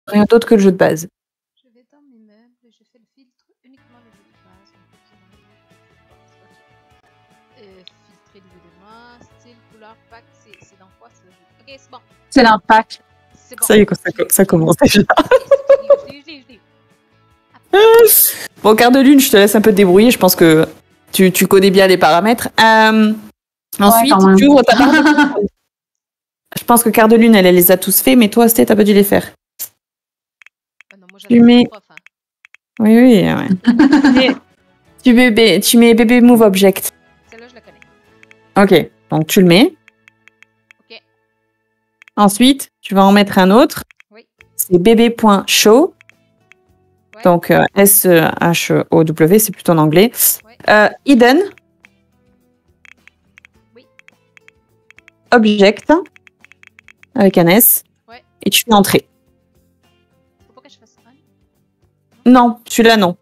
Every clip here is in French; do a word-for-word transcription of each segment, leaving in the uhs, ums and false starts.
Rien d'autre que le jeu de base. Je vais dans mes meubles et je fais le filtre uniquement le jeu de base. Okay. Euh, filtrer l'élément, style, couleur, pack, c'est dans quoi ça? Ok, c'est bon. C'est dans le pack. C'est bon. Ça y est, ça, ça commence déjà. Bon, quart de lune, je te laisse un peu te débrouiller. Je pense que tu, tu connais bien les paramètres. Euh, ensuite, ouais, tu ouvres ta barre de... Je pense que quart de lune, elle, elle les a tous faits, mais toi, Sté, t'as pas dû les faire. Ah non, moi, tu mets... prof, hein. Oui, oui, ouais. tu, bébé, tu mets bébé move object. Celle-là, je la connais. Ok, donc tu le mets. Ok. Ensuite, tu vas en mettre un autre. Oui. C'est bébé.show. Ouais. Donc euh, S H O W, c'est plutôt en anglais. Ouais. Euh, hidden. Oui. Object. Avec un S. Ouais. Et tu fais entrer. Faut pas que je fasse un? Non, celui-là, non.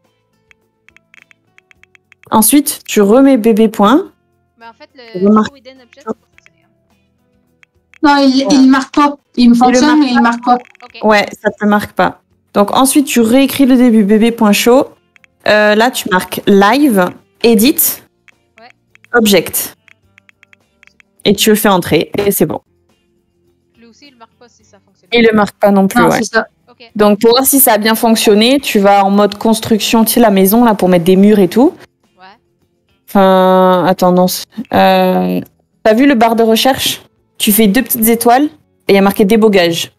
Ensuite, tu remets bébé point. Mais en fait, le show hidden object, c'est pas fonctionné. Non, il, ouais. il marque pas. Il me fonctionne, il mais il marque pas. Okay. Ouais, ça te marque pas. Donc ensuite, tu réécris le début bébé.show. Euh, là, tu marques live, edit, ouais. object. Et tu le fais entrer et c'est bon. Lui aussi, il ne marque pas si ça fonctionne. Il ne le marque pas non plus, non, ouais. Ça. Okay. Donc pour voir si ça a bien fonctionné, tu vas en mode construction, tu sais, la maison là pour mettre des murs et tout. Ouais. Enfin, attends, non. Euh, T'as vu le bar de recherche? Tu fais deux petites étoiles et il y a marqué débogage.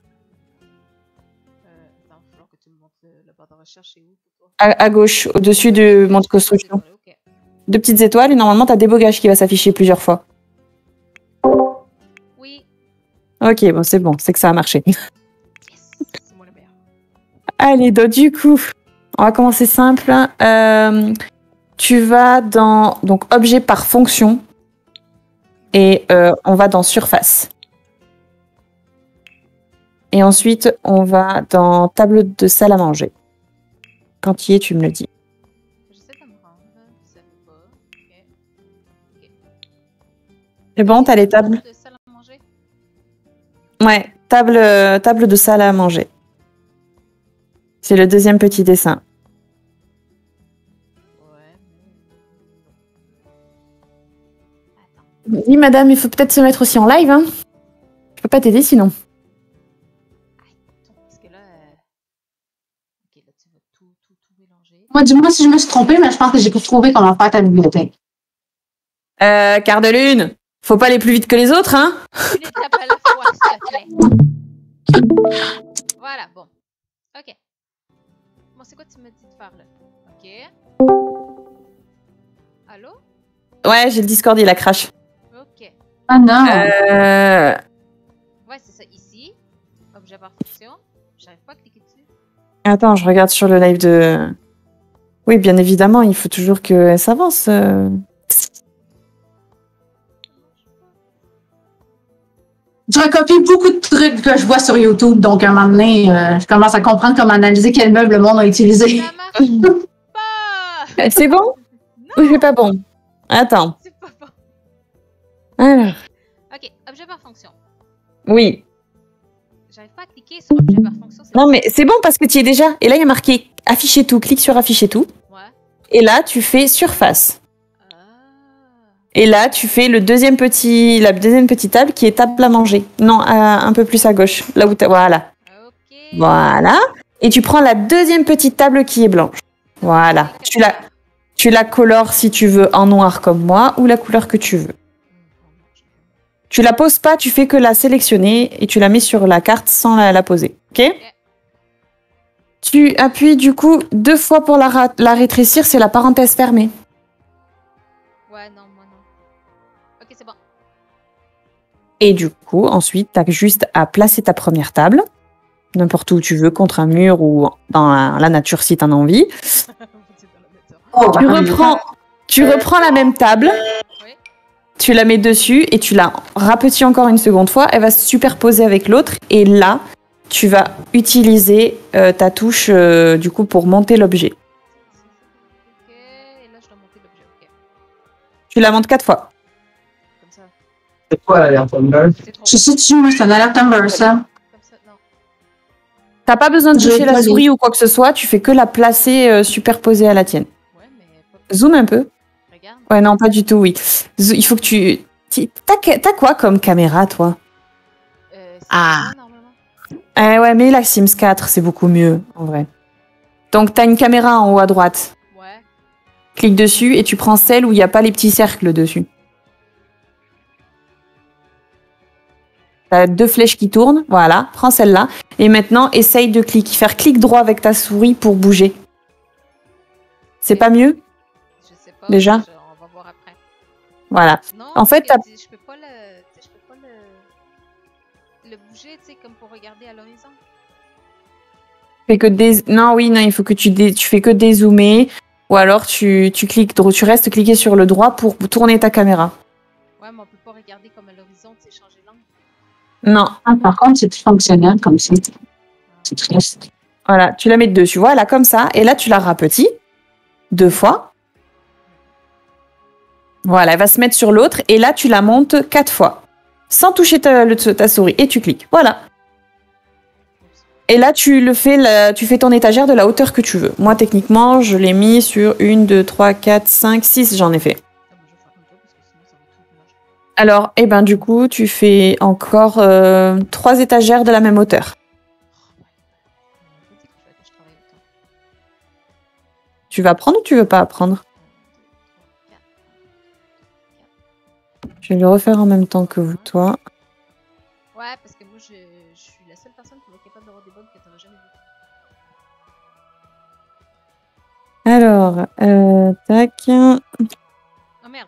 À, à gauche, au-dessus de mode construction. Okay. Deux petites étoiles et normalement, tu as débogage qui va s'afficher plusieurs fois. Oui. Ok, bon, c'est bon, c'est que ça a marché. Yes, c'est moi le meilleur. Allez, donc du coup, on va commencer simple. Euh, tu vas dans donc objet par fonction et euh, on va dans surface. Et ensuite, on va dans table de salle à manger. Quand tu y es, tu me le dis. J'essaie de me rendre, je savais pas. Okay. Okay. C'est bon, t'as les tables? De salle à manger? Ouais, table, euh, table de salle à manger. C'est le deuxième petit dessin. Ouais. Attends. Oui, madame, il faut peut-être se mettre aussi en live. Hein. Je peux pas t'aider sinon. Moi, dis-moi si je me suis trompée, mais je pense que j'ai pu trouver comment faire ta bibliothèque. Euh, quart de lune. Faut pas aller plus vite que les autres, hein? Une étape à la fois, s'il te plaît. Voilà, bon. Ok. Bon, c'est quoi tu me dis de faire, là? Ok. Allô? Ouais, j'ai le Discord, il a crash. Ok. Ah non! Euh... Ouais, c'est ça, ici. Objet par fonction. J'arrive pas à cliquer dessus. Attends, je regarde sur le live de... Oui, bien évidemment, il faut toujours qu'elle s'avance. Euh... Je recopie beaucoup de trucs que je vois sur YouTube, donc à un moment donné, euh, je commence à comprendre comment analyser quel meuble le monde a utilisé. Ça marche pas! C'est bon? Non! Ou c'est pas bon? Attends. C'est pas bon. Alors. Ok, objet par fonction. Oui. J'arrive pas à cliquer sur objet par fonction. Non, mais c'est bon parce que tu y es déjà. Et là, il y a marqué afficher tout. Clique sur afficher tout. Ouais. Et là, tu fais surface. Ah. Et là, tu fais le deuxième petit, la deuxième petite table qui est table à manger. Non, à, un peu plus à gauche. Là où t'as... Voilà. Ok. Voilà. Et tu prends la deuxième petite table qui est blanche. Voilà. Tu la, tu la colores si tu veux en noir comme moi ou la couleur que tu veux. Tu la poses pas, tu fais que la sélectionner et tu la mets sur la carte sans la, la poser. Ok? Okay. Tu appuies du coup deux fois pour la, la rétrécir, c'est la parenthèse fermée. Ouais, non, moi non. Ok, c'est bon. Et du coup, ensuite, tu as juste à placer ta première table, n'importe où tu veux, contre un mur ou dans la, la nature si tu en as envie. Oh, tu reprends, tu reprends la même table. Oui. Tu la mets dessus et tu la rapetis encore une seconde fois. Elle va se superposer avec l'autre. Et là, tu vas utiliser euh, ta touche euh, du coup pour monter l'objet. Ok, et là je dois monter l'objet. Ok. Tu la montes quatre fois. Comme ça. C'est quoi l'alerte Amber? Je sais dessus, moi, c'est un alerte Amber, ça. Comme ça, non. T'as pas besoin de Je- toucher la vas-y. souris ou quoi que ce soit, tu fais que la placer euh, superposée à la tienne. Ouais, mais pas Zoom un peu. regarde. Ouais, non, pas du tout, oui. Zo- Il faut que tu... ti- T'as que- t'as quoi comme caméra, toi? Euh, c'est Ah. ça, normalement. Eh ouais, mais la Sims quatre, c'est beaucoup mieux, en vrai. Donc, t'as une caméra en haut à droite. Ouais. Clique dessus et tu prends celle où il n'y a pas les petits cercles dessus. T'as deux flèches qui tournent, voilà, prends celle-là. Et maintenant, essaye de cliquer, faire clic droit avec ta souris pour bouger. C'est pas mieux? Je sais pas. Déjà? je- on va voir après. Voilà. Non, En parce fait, que t'as- tu- je peux pas le, tu sais, je peux pas le, le bouger, tu sais, comme pour regarder à l'horizon. Fais que des... Non, oui, non, il faut que tu, dé... tu fais que dézoomer. Ou alors tu, tu cliques, dro- tu restes cliqué sur le droit pour tourner ta caméra. Ouais, mais on peut pas regarder comme à l'horizon, tu sais, changer l'angle. Non, Ah, par contre, c'est plus fonctionnel comme ça. C'est triste. voilà, tu la mets dessus, voilà, comme ça. Et là, tu la rapetis deux fois. Voilà, elle va se mettre sur l'autre. Et là, tu la montes quatre fois. Sans toucher ta, le- ta souris. Et tu cliques. Voilà. Oups. Et là, tu le fais, la- tu fais ton étagère de la hauteur que tu veux. Moi, techniquement, je l'ai mis sur une, deux, trois, quatre, cinq, six, j'en ai fait. Ah, moi, je vais faire comme toi, parce que sinon, ça va tout moche. Alors, eh ben, du coup, tu fais encore euh, trois étagères de la même hauteur. Oh, ouais. On m'a dit qu'il fallait que je travaille autant. Tu vas apprendre ou tu veux pas apprendre? un, deux, trois, quatre. Je vais le refaire en même temps que vous, toi. Ouais, parce que moi, je, je suis la seule personne qui va être capable d'avoir des bugs que t'auras jamais vu. Alors, euh, tac. Oh merde.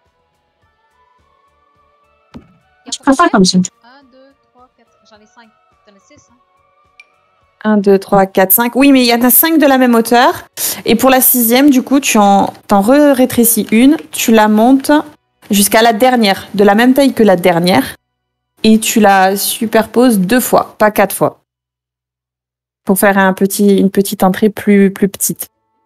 Je préfère comme ça. un, deux, trois, quatre. J'en ai cinq. T'en as six, hein? un, deux, trois, quatre, cinq. Oui, mais il y en a cinq de la même hauteur. Et pour la sixième, du coup, tu en, t'en rétrécis une, tu la montes jusqu'à la dernière, de la même taille que la dernière. Et tu la superposes deux fois, pas quatre fois. Pour faire un petit, une petite entrée plus, plus petite.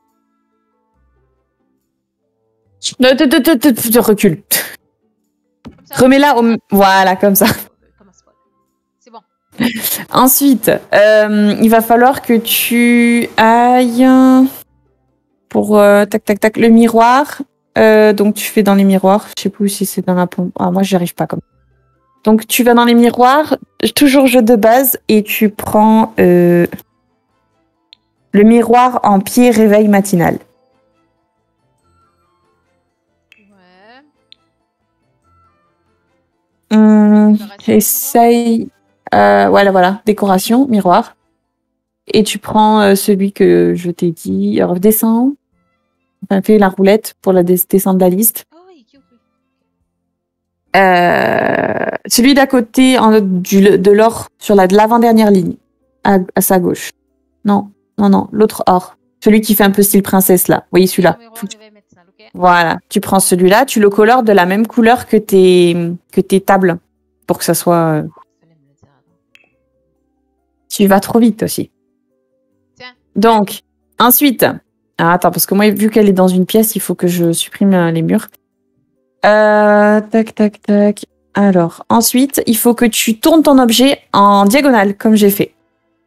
Ne te, te, te, te, te recule. Comme ça. Remets-la au... Voilà, comme ça. Commence pas. C'est bon. Ensuite, euh, il va falloir que tu ailles pour euh, tac tac tac le miroir. Euh, donc tu fais dans les miroirs. Je sais plus si c'est dans la pompe. Ah, moi j'y arrive pas comme. Donc tu vas dans les miroirs, toujours jeu de base, et tu prends euh, le miroir en pied réveil matinal. Ouais. Hum, Décoration, essaye. Euh, voilà, voilà, décoration, miroir. Et tu prends euh, celui que je t'ai dit. Alors, descends. Enfin, fais la roulette pour la des- descendre de la liste. Oh, il est cute, oui. Euh, celui d'à côté en, du, de l'or sur la, de l'avant-dernière ligne, à, à sa gauche. Non, non, non, l'autre or. Celui qui fait un peu style princesse, là. Oui, celui-là. Miroir, réveil matinal, ok. Voilà, tu prends celui-là, tu le colores de la même couleur que tes, que tes tables, pour que ça soit... euh, Fallait me le dire avant. Tu vas trop vite aussi. Tiens. Donc, ensuite... Ah, attends, parce que moi, vu qu'elle est dans une pièce, il faut que je supprime euh, les murs. Euh, tac, tac, tac. Alors, ensuite, il faut que tu tournes ton objet en diagonale, comme j'ai fait.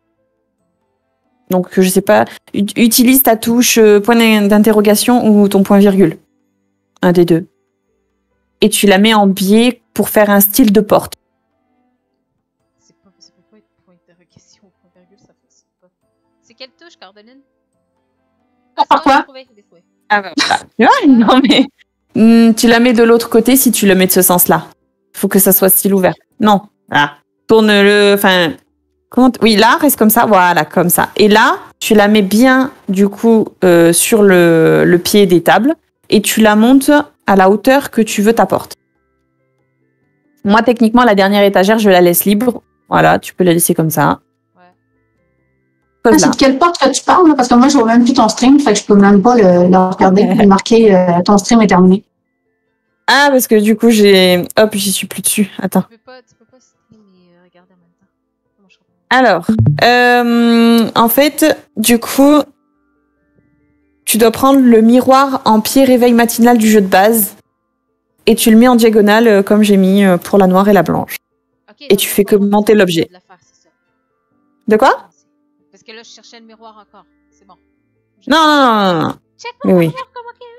Donc, je sais pas, ut- utilise ta touche euh, point d'in- d'interrogation ou ton point virgule. Un des deux. Et tu la mets en biais pour faire un style de porte. C'est pas, ça peut pas être point d'interrogation ou point virgule, ça fonctionne pas. C'est quelle touche, Cardoline? Ah, par quoi? J'ai trouvé, j'ai trouvé. Ah bah voilà. Tu vois, non mais... Hmm, tu la mets de l'autre côté si tu le mets de ce sens-là. Il faut que ça soit style ouvert. Non. Ah. Tourne-le... Enfin... Comment t- Oui, là, reste comme ça. Voilà, comme ça. Et là, tu la mets bien, du coup, euh, sur le, le pied des tables. Et tu la montes à la hauteur que tu veux ta porte. Moi, techniquement, la dernière étagère, je la laisse libre. Voilà, tu peux la laisser comme ça. Ouais. Ah, Comme c'est ça. de quelle porte que tu parles, là? Parce que moi, je vois même plus ton stream, fait que je peux même pas le, le regarder et marquer euh, ton stream est terminé. Ah, parce que du coup, j'ai... Hop, j'y suis plus dessus. Attends. Tu peux pas, tu peux pas stream et euh, regarder en même temps. Comment je comprends? Alors, euh, en fait, du coup, tu dois prendre le miroir en pied réveil matinal du jeu de base et tu le mets en diagonale euh, comme j'ai mis euh, pour la noire et la blanche. Ok, Et donc tu c'est fais pas que moi qui monter décide l'objet. de la faire, c'est ça. De quoi? Parce Parce que là, je cherchais le miroir encore. C'est bon. Non, non, non, non. Check Oui, mon oui. miroir,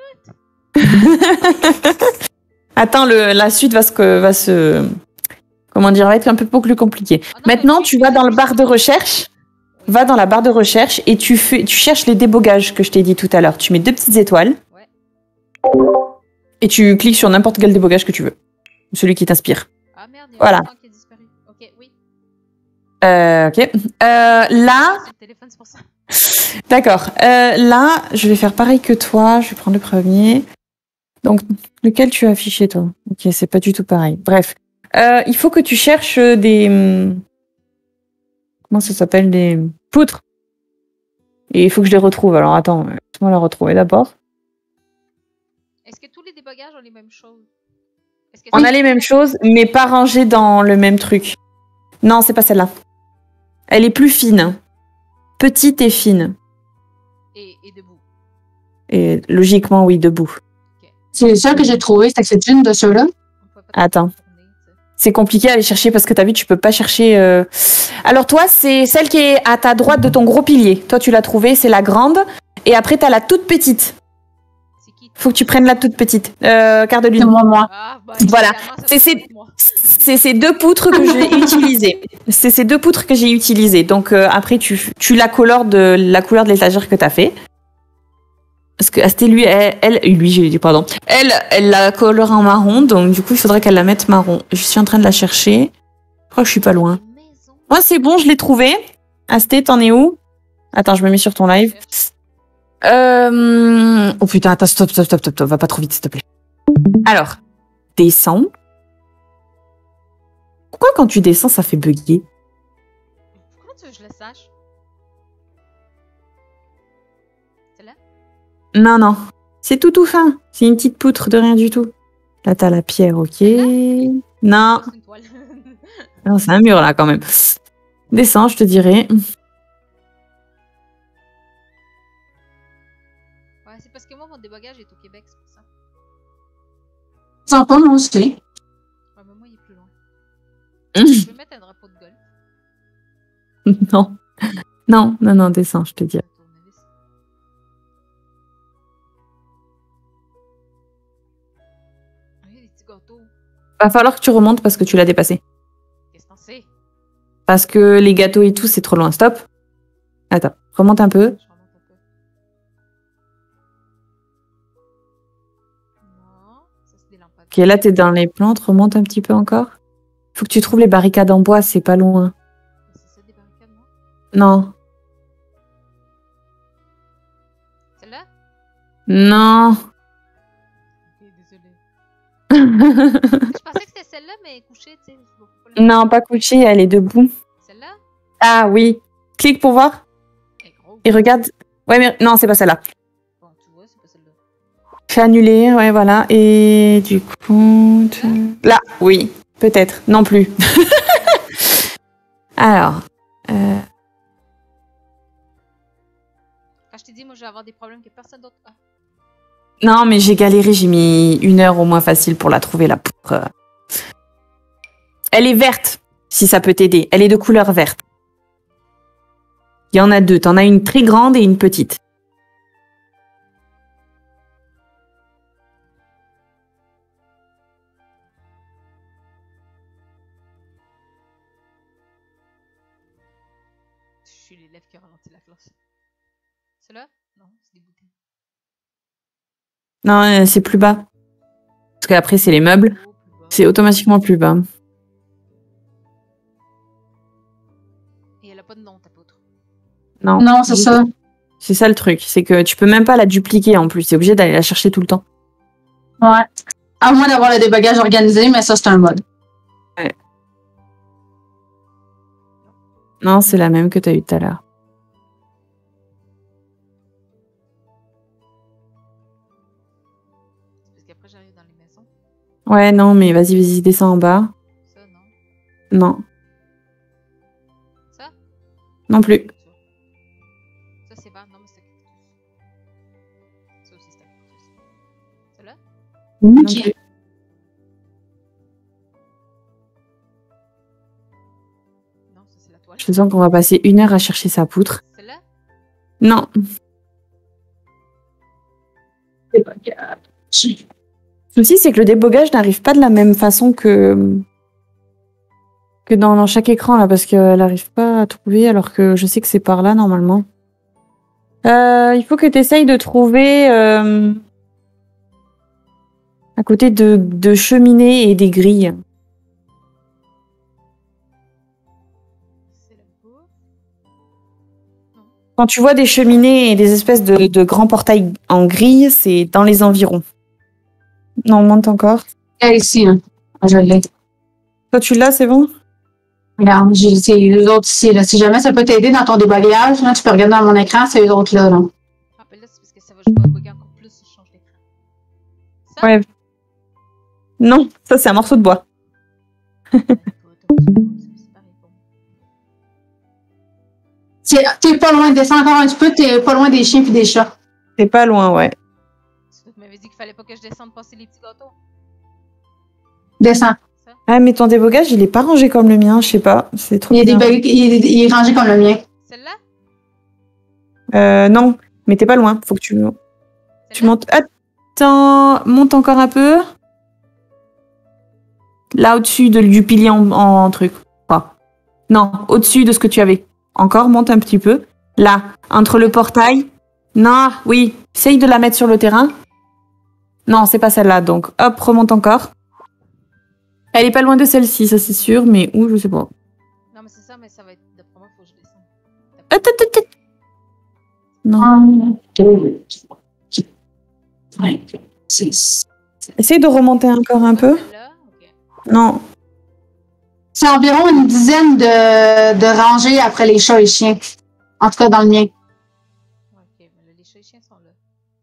comment qu'il est. Attends, le, la suite va se, va se, comment dire, va être un peu plus compliqué. Oh non, Maintenant, mais tu vas dans le bar de recherche. Va dans la barre de recherche et tu, fais, tu cherches les débogages que je t'ai dit tout à l'heure. Tu mets deux petites étoiles. Ouais. Et tu cliques sur n'importe quel débogage que tu veux. Celui qui t'inspire. Ah merde, il y a Voilà. un bouton qui a disparu. Ok, oui. Euh, ok. Euh, là, C'est le téléphone, c'est pour ça. d'accord. Euh, là, je vais faire pareil que toi. Je vais prendre le premier. Donc, lequel tu as affiché, toi? Ok, c'est pas du tout pareil. Bref. Euh, il faut que tu cherches des... hum, Comment ça s'appelle? Des poutres. Et il faut que je les retrouve. Alors, attends. Laisse-moi la retrouver d'abord. Est-ce que tous les débogages ont les mêmes choses? Est-ce que On c'est- a les mêmes choses, mais pas rangées dans le même truc. Non, c'est pas celle-là. Elle est plus fine. Petite et fine. Et, et debout. Et logiquement, oui, debout. C'est ça que j'ai trouvé, c'est que c'est une de ceux-là. On pouvait pas Attends. tourner, tu sais. C'est compliqué à aller chercher parce que t'as vu, tu peux pas chercher. euh. Alors toi, c'est celle qui est à ta droite de ton gros pilier. Toi, tu l'as trouvée, c'est la grande. Et après, t'as la toute petite. C'est qui? Faut que tu prennes la toute petite. Euh, quart de C'est lune. moi, moi. Ah, bah, Voilà. évidemment, ça C'est- peut c'est- pas être moi. C'est ces deux poutres que j'ai utilisées. C'est ces deux poutres que j'ai utilisées. Donc euh, après, tu, tu la colores de la couleur de l'étagère que t'as fait. Parce que ah, c'était lui, elle, elle, lui, j'ai dit pardon. Elle, elle la colore en marron. Donc du coup, il faudrait qu'elle la mette marron. Je suis en train de la chercher. Je crois que je suis pas loin. Les maisons. Moi, c'est bon, je l'ai trouvé. Asté, t'en es où? Attends, je me mets sur ton live. Euh... Oh putain, attends, stop, stop, stop, stop, stop. Va pas trop vite, s'il te plaît. Alors, descends. Pourquoi quand tu descends, ça fait bugger? Comment tu veux que je le sache? C'est là? Non, non. C'est tout tout fin. C'est une petite poutre de rien du tout. Là, t'as la pierre, ok. Non, C'est une toile. non c'est un mur là quand même. Descends, je te dirai. Ouais, c'est parce que moi, mon débogage est au Québec, c'est pour ça. Sans pas, moi aussi. Ouais, mais moi, il est plus loin. Hum. Je vais mettre un drapeau de golf. Non. Non, non, non, descends, je te dirai. Un tournevis. Ah, il y a des petits gâteaux. Va falloir que tu remontes parce que tu l'as dépassé. Qu'est-ce que t'en sais? Parce que les gâteaux et tout, c'est trop loin. Stop. Attends, remonte un peu. Je remonte un peu. Non, ça c'est des lampades. Ok, là, t'es dans les plantes. Remonte un petit peu encore. Faut que tu trouves les barricades en bois, c'est pas loin. C'est ça des barricades, non? Non. Celle-là? Non. Ok, désolé. Je pensais que c'était celle-là, mais couchée, tu sais. je vois pas la- Non, pas couchée, elle est debout. Celle-là? Ah oui. Clique pour voir. Elle est grosse. Et regarde. Ouais, mais non, c'est pas celle-là. Bon, tu vois, c'est pas celle-là. Fais annuler, ouais, voilà. Et du coup. tu- Là, oui. Peut-être. Non plus. Alors. euh, Quand je t'ai dit, moi, je vais avoir des problèmes que personne d'autre a. Non, mais j'ai galéré. J'ai mis une heure au moins facile pour la trouver, la poutre. Elle est verte, si ça peut t'aider. Elle est de couleur verte. Il y en a deux. T'en as une très grande et une petite. Je suis l'élève qui a ralenti la classe. Celle-là? Non, c'est des bouteilles. Non, euh, c'est plus bas. Parce qu'après, c'est les meubles. Oh, plus bas. C'est automatiquement plus bas. Et elle a pas de nom, ta poutre. Non, Non, c'est ça. C'est ça le truc. C'est que tu peux même pas la dupliquer en plus. T'es obligé d'aller la chercher tout le temps. Ouais. À moins d'avoir le débogage organisé, mais ça, c'est un mode. Non, c'est la même que t'as eu tout à l'heure. C'est parce qu'après, j'arrive dans les maisons. Ouais, non, mais vas-y, vas-y, descends en bas. Ça, non. Non, Ça? non plus. Ça, c'est vert. Non, mais c'est un cactus. Ça aussi, c'est un cactus. Celle-là? Non Ok. plus. Non, ça, c'est la toile. Je sens qu'on va passer une heure à chercher sa poutre. Non. Débogage. Le souci, c'est que le débogage n'arrive pas de la même façon que, que dans, dans chaque écran, là, parce qu'elle n'arrive pas à trouver, alors que je sais que c'est par là, normalement. Euh, il faut que tu essayes de trouver euh, à côté de, de cheminées et des grilles. C'est la bouffe. Non. Quand tu vois des cheminées et des espèces de, de grands portails en grille, c'est dans les environs. Non, monte encore. Là, ici, hein. Je l'ai. Toi, tu l'as, c'est bon? Regarde, j'ai c'est les autres ici. Là. Si jamais ça peut t'aider dans ton débogage, là, tu peux regarder dans mon écran, c'est les autres là. là. Ah, ben là, c'est parce que ça va jouer à bugger encore plus si je change d'écran. Ça? Ouais. Non, ça, c'est un morceau de bois. Euh, pas automatiquement, c'est c'est pareil pour moi. C'est- T'es pas loin, descends encore un petit peu, t'es pas loin des chiens et des chats. C'est pas loin, ouais. Tu m'avais dit qu'il fallait pas que je descende passer les petits gâteaux. Descends. Ça? Ah, mais ton débogage, il est pas rangé comme le mien, je sais pas. C'est trop Il, est bizarre. débog- il, est, il est rangé comme le mien. Celle-là? Euh, non, mais t'es pas loin. Faut que tu, tu Celle-là? montes. Attends, monte encore un peu. Là, au-dessus de, du pilier en, en truc. Quoi. Non, au-dessus de ce que tu avais. Encore, monte un petit peu. Là, entre le portail. Non, oui. Essaye de la mettre sur le terrain. Non, c'est pas celle-là. Donc, hop, remonte encore. Elle est pas loin de celle-ci, ça c'est sûr, mais où, je sais pas. Non, mais c'est ça, mais ça va être. D'après moi, faut que je descende. Attends, attends, attends. Non. Un, deux, trois, quatre, cinq, six. Essaye de remonter encore un peu. Celle-là? Ok. Non. C'est environ une dizaine de, de rangées après les chats et chiens. En tout cas, dans le mien. Ouais, ok, mais là, les chats et chiens sont là.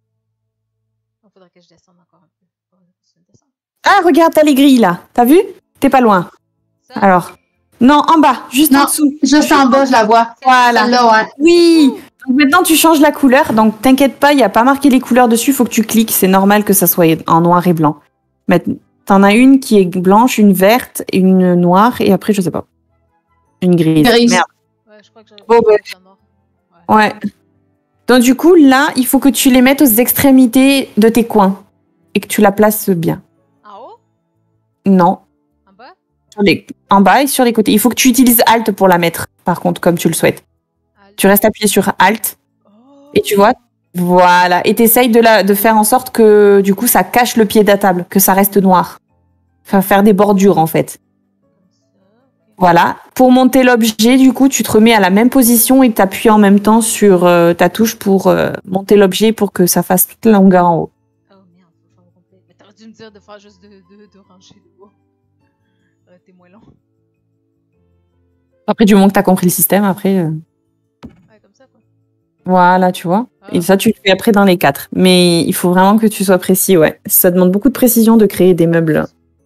Il faudrait que je descende encore un peu. On va continuer de descendre. Ah, regarde, t'as les grilles là. T'as vu? T'es pas loin. Ça? Alors. Non, en bas, juste en Non, dessous. juste en bas, je la vois. Voilà. Celle-là, ouais. Oui. Donc maintenant, tu changes la couleur. Donc t'inquiète pas, il n'y a pas marqué les couleurs dessus. Faut que tu cliques. C'est normal que ça soit en noir et blanc. Maintenant, t'en as une qui est blanche, une verte, une noire et après, je sais pas. Une grise. Grise. Merde. Ouais, je crois que j'aurais Bon, pas ouais. de mort. Ouais. Ouais. Donc du coup, là, il faut que tu les mettes aux extrémités de tes coins et que tu la places bien. En haut? Non. En bas? Sur les- En bas et sur les côtés. Il faut que tu utilises Alt pour la mettre, par contre, comme tu le souhaites. Alt. Tu restes appuyé sur Alt Oh. et tu vois, voilà. Et t'essayes de, la, de faire en sorte que, du coup, ça cache le pied de la table, que ça reste noir. Enfin, faire des bordures, en fait. Comme ça, ok. Voilà. Pour monter l'objet, du coup, tu te remets à la même position et t'appuies en même temps sur euh, ta touche pour euh, monter l'objet pour que ça fasse toute la longueur en haut. Oh merde, faut faire au complet. Mais t'aurais dû me dire de faire juste deux, deux, deux rangées de bois. Ça aurait été moins long. Après, du moment que t'as compris le système, après... euh, Ouais, comme ça, quoi. Voilà, tu vois. Ah. Et ça, tu le fais après dans les quatre. Mais il faut vraiment que tu sois précis, ouais. Ça demande beaucoup de précision de créer des meubles.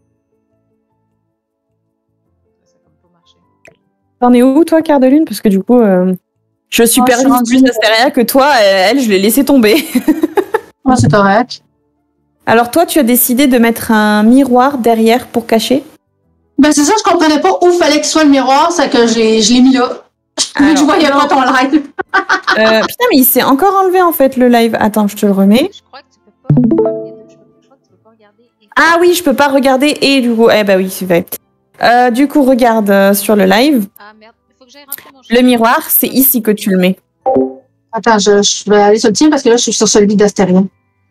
Ça, ça a comme pas marché. T'en es où, toi, Quart de Lune? Parce que du coup, euh, je Moi, je supervise suis rendue- plus Astéria que toi. euh, Elle, je l'ai laissé tomber. Ouais, c'est correct. Alors toi, tu as décidé de mettre un miroir derrière pour cacher? Ben, c'est ça, je comprenais pas où fallait que soit le miroir, c'est que j'ai, je l'ai mis là. Vu que je Alors, voyais non. pas ton live. Euh, putain, mais il s'est encore enlevé, en fait, le live. Attends, je te le remets. Je crois que tu peux pas faire les deux. Je, peux- je crois que tu peux pas regarder. Et... Ah oui, je peux pas regarder et du coup... Eh bah oui, c'est vrai. Euh, du coup, regarde euh, sur le live. Ah merde, il faut que j'aille rentrer mon Le chat. miroir, c'est ici que tu le mets. Attends, je, je vais aller sur le tien parce que là, je suis sur celui d'Astérien.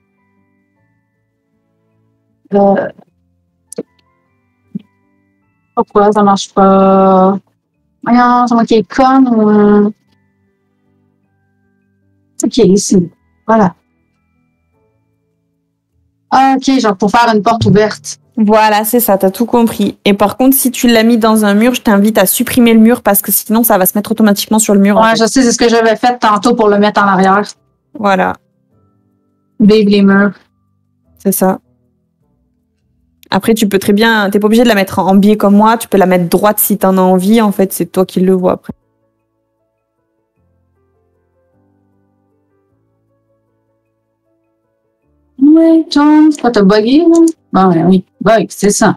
Euh... Pourquoi ça marche pas? Voyons, c'est moi qui est conne ou... euh, Ok, ici. Voilà. Ah, ok, genre pour faire une porte ouverte. Voilà, c'est ça, t'as tout compris. Et par contre, si tu l'as mis dans un mur, je t'invite à supprimer le mur parce que sinon, ça va se mettre automatiquement sur le mur. en Ouais, fait. je sais, c'est ce que j'avais fait tantôt pour le mettre en arrière. Voilà, Vive les murs. c'est ça. Après, tu peux très bien... T'es pas obligé de la mettre en biais comme moi. Tu peux la mettre droite si t'en as envie. En fait, c'est toi qui le vois après. Ouais, John, c'est pas t'as bugué, là? Bon, ouais, oui, bug, c'est ça.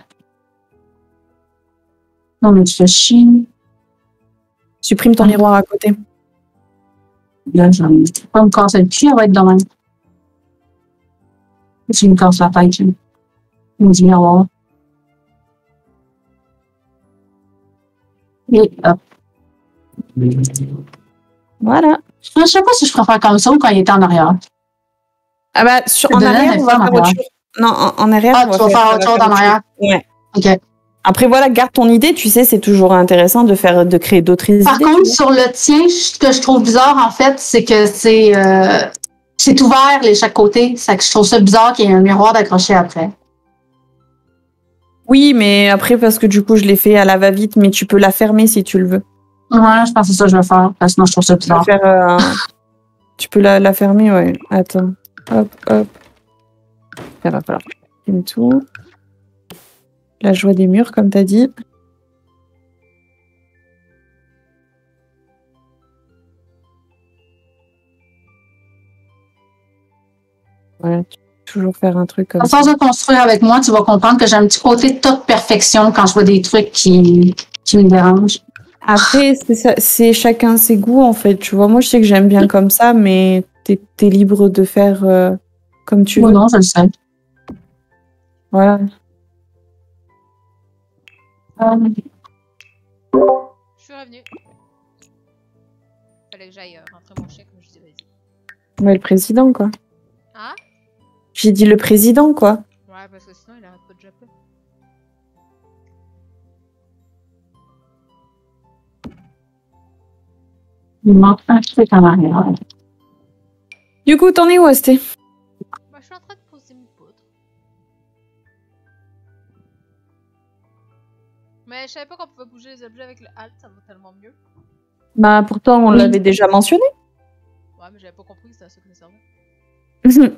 Non, mais tu fais chier. Supprime ton Ah. miroir à côté. Là, je vais pas me casser le cul, elle va être de même. Tu me casses la tête, là. On dit miroir. Et hop. Voilà. Je sais pas si je préfère comme ça ou quand il était en arrière. Ah bah, sur, C'est en de là, arrière, mais on va pas en faire autre arrière. chose. Non, en, en arrière, Ah, on tu va vas faire on autre va chose en autre arrière? Ouais. OK. Après, voilà, garde ton idée. Tu sais, c'est toujours intéressant de faire, de créer d'autres idées. Par contre, sur le tien, ce que je trouve bizarre, en fait, c'est que c'est euh, c'est ouvert les chaque côté. C'est que je trouve ça bizarre qu'il y ait un miroir d'accroché après. Oui, mais après, parce que du coup, je l'ai fait à la va-vite, mais tu peux la fermer si tu le veux. Ouais, je pense que c'est ça que je vais faire. Parce que sinon, je trouve ça Tu peux, bizarre. faire, euh, tu peux la, la fermer, ouais. Attends. Hop, hop. Ça va falloir que je filme tout. La joie des murs, comme t'as dit. Voilà, tu peux toujours faire un truc comme À ça. force de construire avec moi, tu vas comprendre que j'ai un petit côté de top perfection quand je vois des trucs qui, qui me dérangent. Après, c'est ça- c'est chacun ses goûts, en fait. Tu vois, moi, je sais que j'aime bien comme ça, mais t'es es libre de faire euh, comme tu Moi, veux. non, je le sais. Voilà. Euh, Je suis revenue. Fallait que j'aille euh, rentrer mon chien, comme je dis, vas-y. Ouais, le président, quoi. Hein? J'ai dit le président, quoi. Ouais, parce que sinon, il arrête pas de japper. il manque un truc en arrière. Du coup, t'en es où, Asté? Bah, je suis en train de poser mes poudres. Mais je savais pas qu'on pouvait bouger les objets avec le Alt, ça va tellement mieux. Bah, pourtant, on Oui. l'avait déjà mentionné. Ouais, mais j'avais pas compris que c'était à ça que ça servait.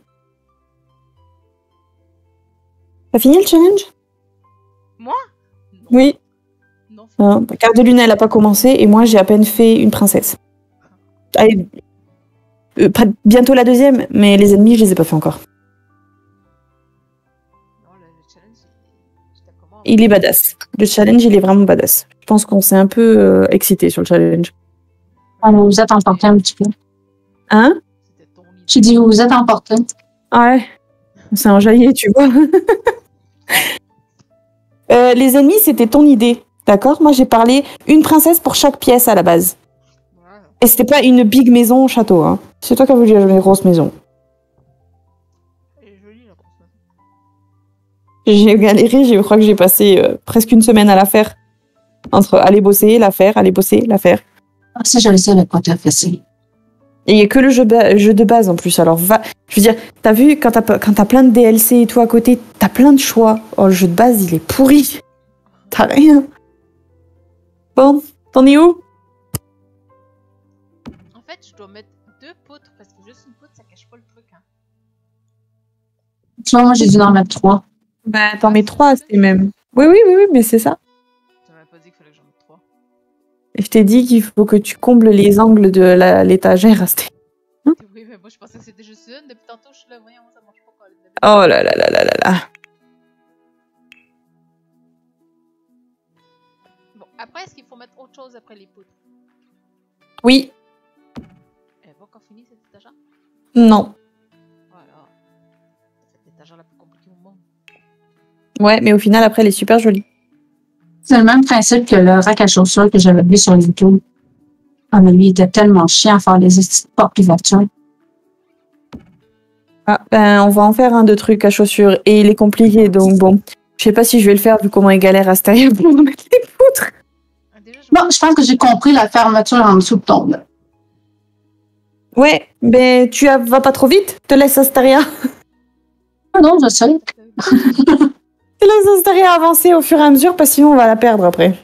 T'as fini le challenge? Moi? Non. Oui. Non, c'est Hein, Cœur de lune, elle a pas commencé, et moi, j'ai à peine fait une princesse. Allez, euh, pas- bientôt la deuxième, mais les ennemis, je les ai pas fait encore. Non, le, le challenge, il- j'étais comment? Il est badass. Le challenge, il est vraiment badass. Je pense qu'on s'est un peu euh, excité sur le challenge. Ah, mais vous êtes emporté un petit peu. Hein? C'était ton idée. J'ai dit, vous êtes emporté. Ouais. On s'est enjaillé, tu vois. Euh, les ennemis, c'était ton idée. D'accord? Moi, j'ai parlé une princesse pour chaque pièce à la base. Ouais. Et c'était pas une big maison au château. Hein. C'est toi qui as voulu une grosse maison. Elle est jolie, la princesse. J'ai galéré, je crois que j'ai passé euh, presque une semaine à la faire. Entre aller bosser, la faire, aller bosser, la faire. Ah, ça, je le sais avec quoi tu as fait ça. Et il n'y a que le jeu, ba- jeu de base en plus. Alors, va. Je veux dire, t'as vu, quand t'as, pas- quand t'as plein de D L C et tout à côté, t'as plein de choix. Oh, le jeu de base, il est pourri. T'as rien. Bon, t'en es où? En fait, je dois mettre deux poutres parce que juste une poutre, ça cache pas le truc. Hein. Tu vois, moi, j'ai dû en mettre trois. Bah, t'en mets trois, c'est même. Oui, oui, oui, oui, mais c'est ça. Tu m'avais pas dit qu'il fallait que j'en mette trois. Et je t'ai dit qu'il faut que tu combles les angles de la- l'étagère. Asté. Oui, mais moi, je pensais que c'était juste une. Depuis tantôt, je suis là, voyons, ça marche pas quand elle est Oh là là là là là là. Bon, après, est-ce qu'il faut mettre autre chose après les poutres? Oui, Elle n'est pas encore finie cette étagère? non. Voilà. C'est l'étagère la plus compliquée au monde. Ouais, mais au final, après, elle est super jolie. C'est le même principe que le rack à chaussures que j'avais vu sur YouTube. Ah, mais lui, il était tellement chiant à faire les petites portes ouvertures. Ah, ben, on va en faire un de trucs à chaussures et il est compliqué, donc bon. Je sais pas si je vais le faire vu comment il galère à Staria pour mettre les poutres. Ah, déjà, je Bon, je pense que j'ai compris la fermeture en dessous de ton. là. Ouais, ben tu as- vas pas trop vite, te laisse Astaria. Ah non, je sais. Te laisse Astaria avancer au fur et à mesure parce que sinon on va la perdre après.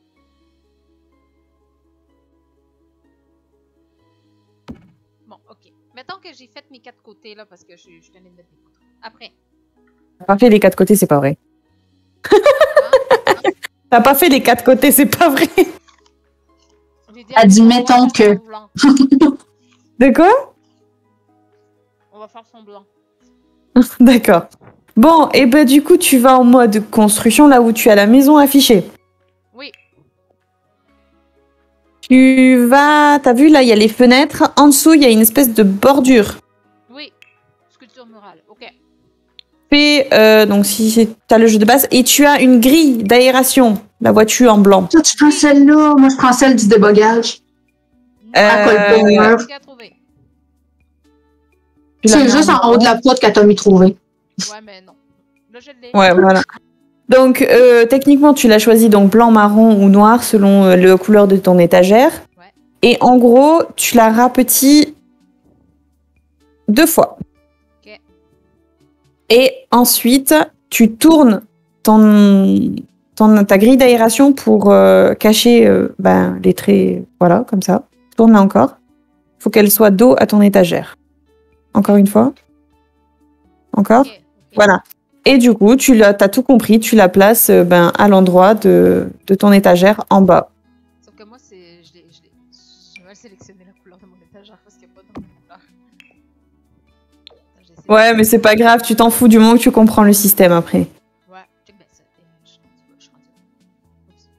Bon, ok. Mettons que j'ai fait mes quatre côtés là parce que je, je tenais de mettre des poutres. Après. T'as pas fait les quatre côtés, c'est pas vrai. Hein? T'as pas fait les quatre côtés, c'est pas vrai. J'ai dit, Elle dit, on va mettons faire que. semblant. De quoi? On va faire semblant. D'accord. Bon, et ben du coup tu vas en mode construction là où tu as la maison affichée. Oui. Tu vas... T'as vu, là, il y a les fenêtres. En dessous, il y a une espèce de bordure. Oui. Sculpture murale. Ok. Fais, euh, donc, si t'as le jeu de base. Et tu as une grille d'aération. La vois-tu en blanc. Toi, tu prends celle-là. Moi, je prends celle du débogage. Euh, mur. C'est qu'à trouver. Tu l'as C'est mis juste en blanc. haut de la pote qu'elle t'a mis trouvé. Ouais, mais non. Là, je l'ai. Ouais, voilà. Donc, euh, techniquement, tu l'as choisi donc blanc, marron ou noir selon euh, la couleur de ton étagère. Ouais. Et en gros, tu la rapetis deux fois. Ok. Et ensuite, tu tournes ton, ton, ta grille d'aération pour euh, cacher euh, ben, les traits. Voilà, comme ça. Tourne-la encore. Il faut qu'elle soit dos à ton étagère. Encore une fois. Encore. Ok. Ok. Voilà. Et du coup, tu l'as, t'as tout compris, tu la places euh, ben, à l'endroit de, de ton étagère en bas. Sauf que moi, c'est. Je l'ai. je l'ai- J'ai mal sélectionné la couleur de mon étagère parce qu'il n'y a pas de couleur. Attends, j'ai essayé. Ouais, mais c'est pas grave, tu t'en fous du moment que tu comprends le système après. Ouais, check bien ça. Et je suis rendu- je suis rendu- Oups.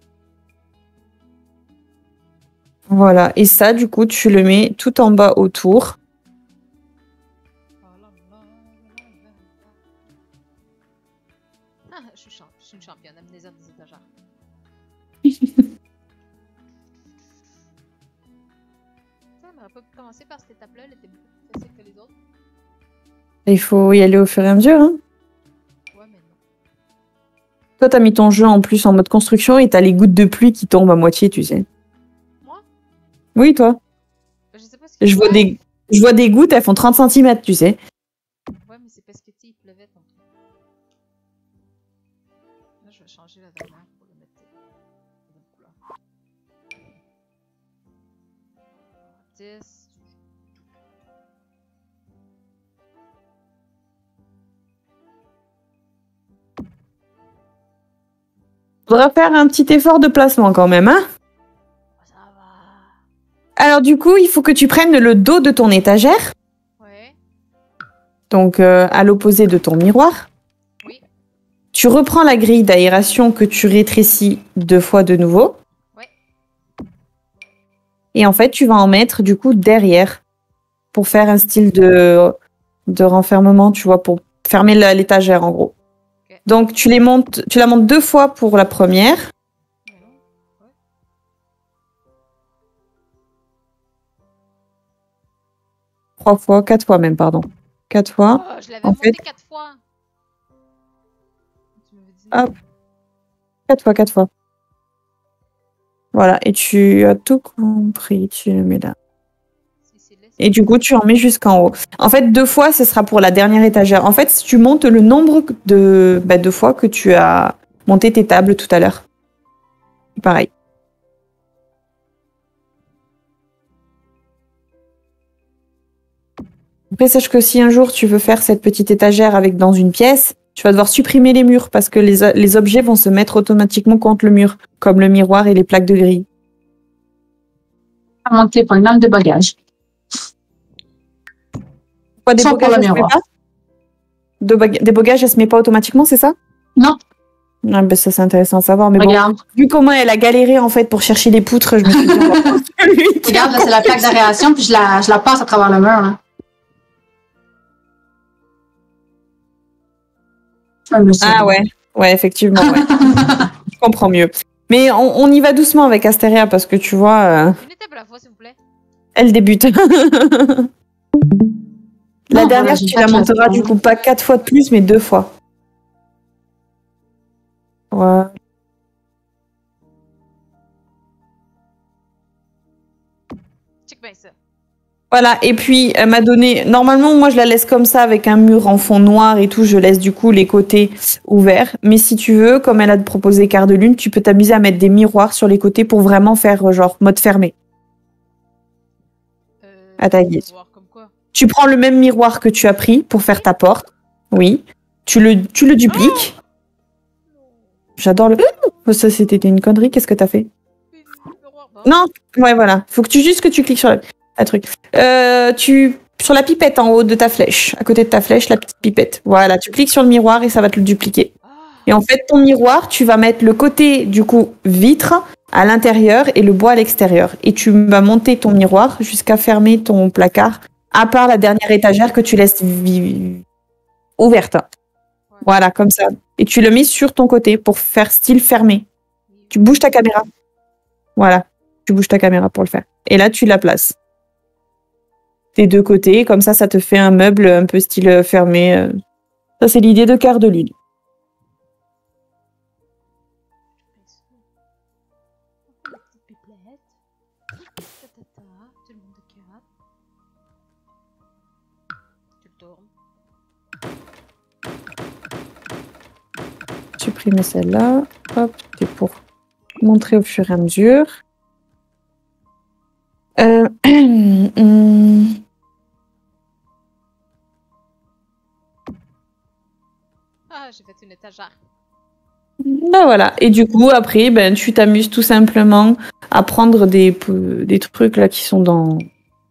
Boum. Voilà. Et ça, du coup, tu le mets tout en bas autour. Oh là là là là là. Ah, je suis, champ- je suis une championne, amnésia des étagères. Ça, on aurait pas pu commencer par cette étape-là, elle était beaucoup plus facile que les autres. Il faut y aller au fur et à mesure. Hein. Ouais, mais non. Toi, t'as mis ton jeu en plus en mode construction et t'as les gouttes de pluie qui tombent à moitié, tu sais. Moi Oui, toi. Je sais pas ce que Je vois des, je vois des gouttes, elles font trente centimètres, tu sais. Ouais, mais c'est parce que tu sais, il pleuvait tantôt. Là, je vais changer la dernière pour le mettre euh, de bonne couleur. dix. Faudra faire un petit effort de placement quand même, hein. Ça va. Alors du coup, il faut que tu prennes le dos de ton étagère, Ouais. donc euh, à l'opposé de ton miroir. Oui. Tu reprends la grille d'aération que tu rétrécis deux fois de nouveau. Ouais. Et en fait, tu vas en mettre du coup derrière pour faire un style de, de renfermement, tu vois, pour fermer la- l'étagère en gros. Ok. Donc tu les montes, tu la montes deux fois pour la première. Mais non. Ouais. Trois fois, quatre fois même, pardon. Quatre fois. Oh, je l'avais en monté fait- quatre fois. Tu m'avais dit. Hop. Quatre fois, quatre fois. Voilà, et tu as tout compris, tu le mets là. Si c'est laissé. Et du coup, tu en mets jusqu'en haut. En fait, deux fois, ce sera pour la dernière étagère. En fait, si tu montes le nombre de, bah, de fois que tu as monté tes tables tout à l'heure. Pareil. Après, sache que si un jour tu veux faire cette petite étagère avec dans une pièce, tu vas devoir supprimer les murs parce que les, les objets vont se mettre automatiquement contre le mur, comme le miroir et les plaques de grille. À monter pour une de bagage. Quoi, des Sans bogages, pour le elle se met miroir. pas De bag- Des bogages, elle se met pas automatiquement, c'est ça? Non, Ah, ben ça, c'est intéressant à savoir. Mais bon, regarde. vu comment elle a galéré en fait pour chercher les poutres, je me suis dit, on va prendre celui qui a Regarde, là, c'est la plaque d'aération, puis je la, je la passe à travers le mur. Là. Ah, mais c'est- Ah ouais, ouais, effectivement, ouais. Je comprends mieux. Mais on, on y va doucement avec Astéria parce que tu vois, euh, Une étape à la fois, s'il vous plaît. elle débute. La Non, dernière, voilà, j'ai tu pas la de monteras classe. du coup pas quatre fois de plus, mais deux fois. Ouais. Check bien ça. Voilà, et puis elle m'a donné. Normalement, moi je la laisse comme ça avec un mur en fond noir et tout. Je laisse du coup les côtés ouverts. Mais si tu veux, comme elle a proposé quart de lune, tu peux t'amuser à mettre des miroirs sur les côtés pour vraiment faire euh, genre mode fermé. Euh, À ta guise. voir comme quoi. Tu prends le même miroir que tu as pris pour faire ta porte. Oui. Tu le, tu le dupliques. J'adore le. Oh, ça, c'était une connerie. Qu'est-ce que t'as fait? Non, ouais, voilà. Faut que tu juste que tu cliques sur le un truc. Euh, tu sur la pipette en haut de ta flèche, à côté de ta flèche, la petite pipette. Voilà, tu cliques sur le miroir et ça va te le dupliquer. Ah, Et en fait, ton miroir, tu vas mettre le côté du coup vitre à l'intérieur et le bois à l'extérieur. Et tu vas monter ton miroir jusqu'à fermer ton placard, à part la dernière étagère que tu laisses vi- ouverte. Ouais. Voilà, comme ça. Et tu le mets sur ton côté pour faire style fermé. Tu bouges ta caméra. Voilà, tu bouges ta caméra pour le faire. Et là, tu la places. Des deux côtés, comme ça, ça te fait un meuble un peu style fermé. euh. Ça, c'est l'idée de quart de lune. On fait la petite pipelette. Ta-ta-ta, tout le monde de quatre. Tu le tournes. Supprimer celle-là. Hop, c'est pour montrer au fur et à mesure. Euh, hum, Ah, j'ai fait une étagère. ben voilà. Et du coup, après, ben, tu t'amuses tout simplement à prendre des, p- des trucs là qui sont dans,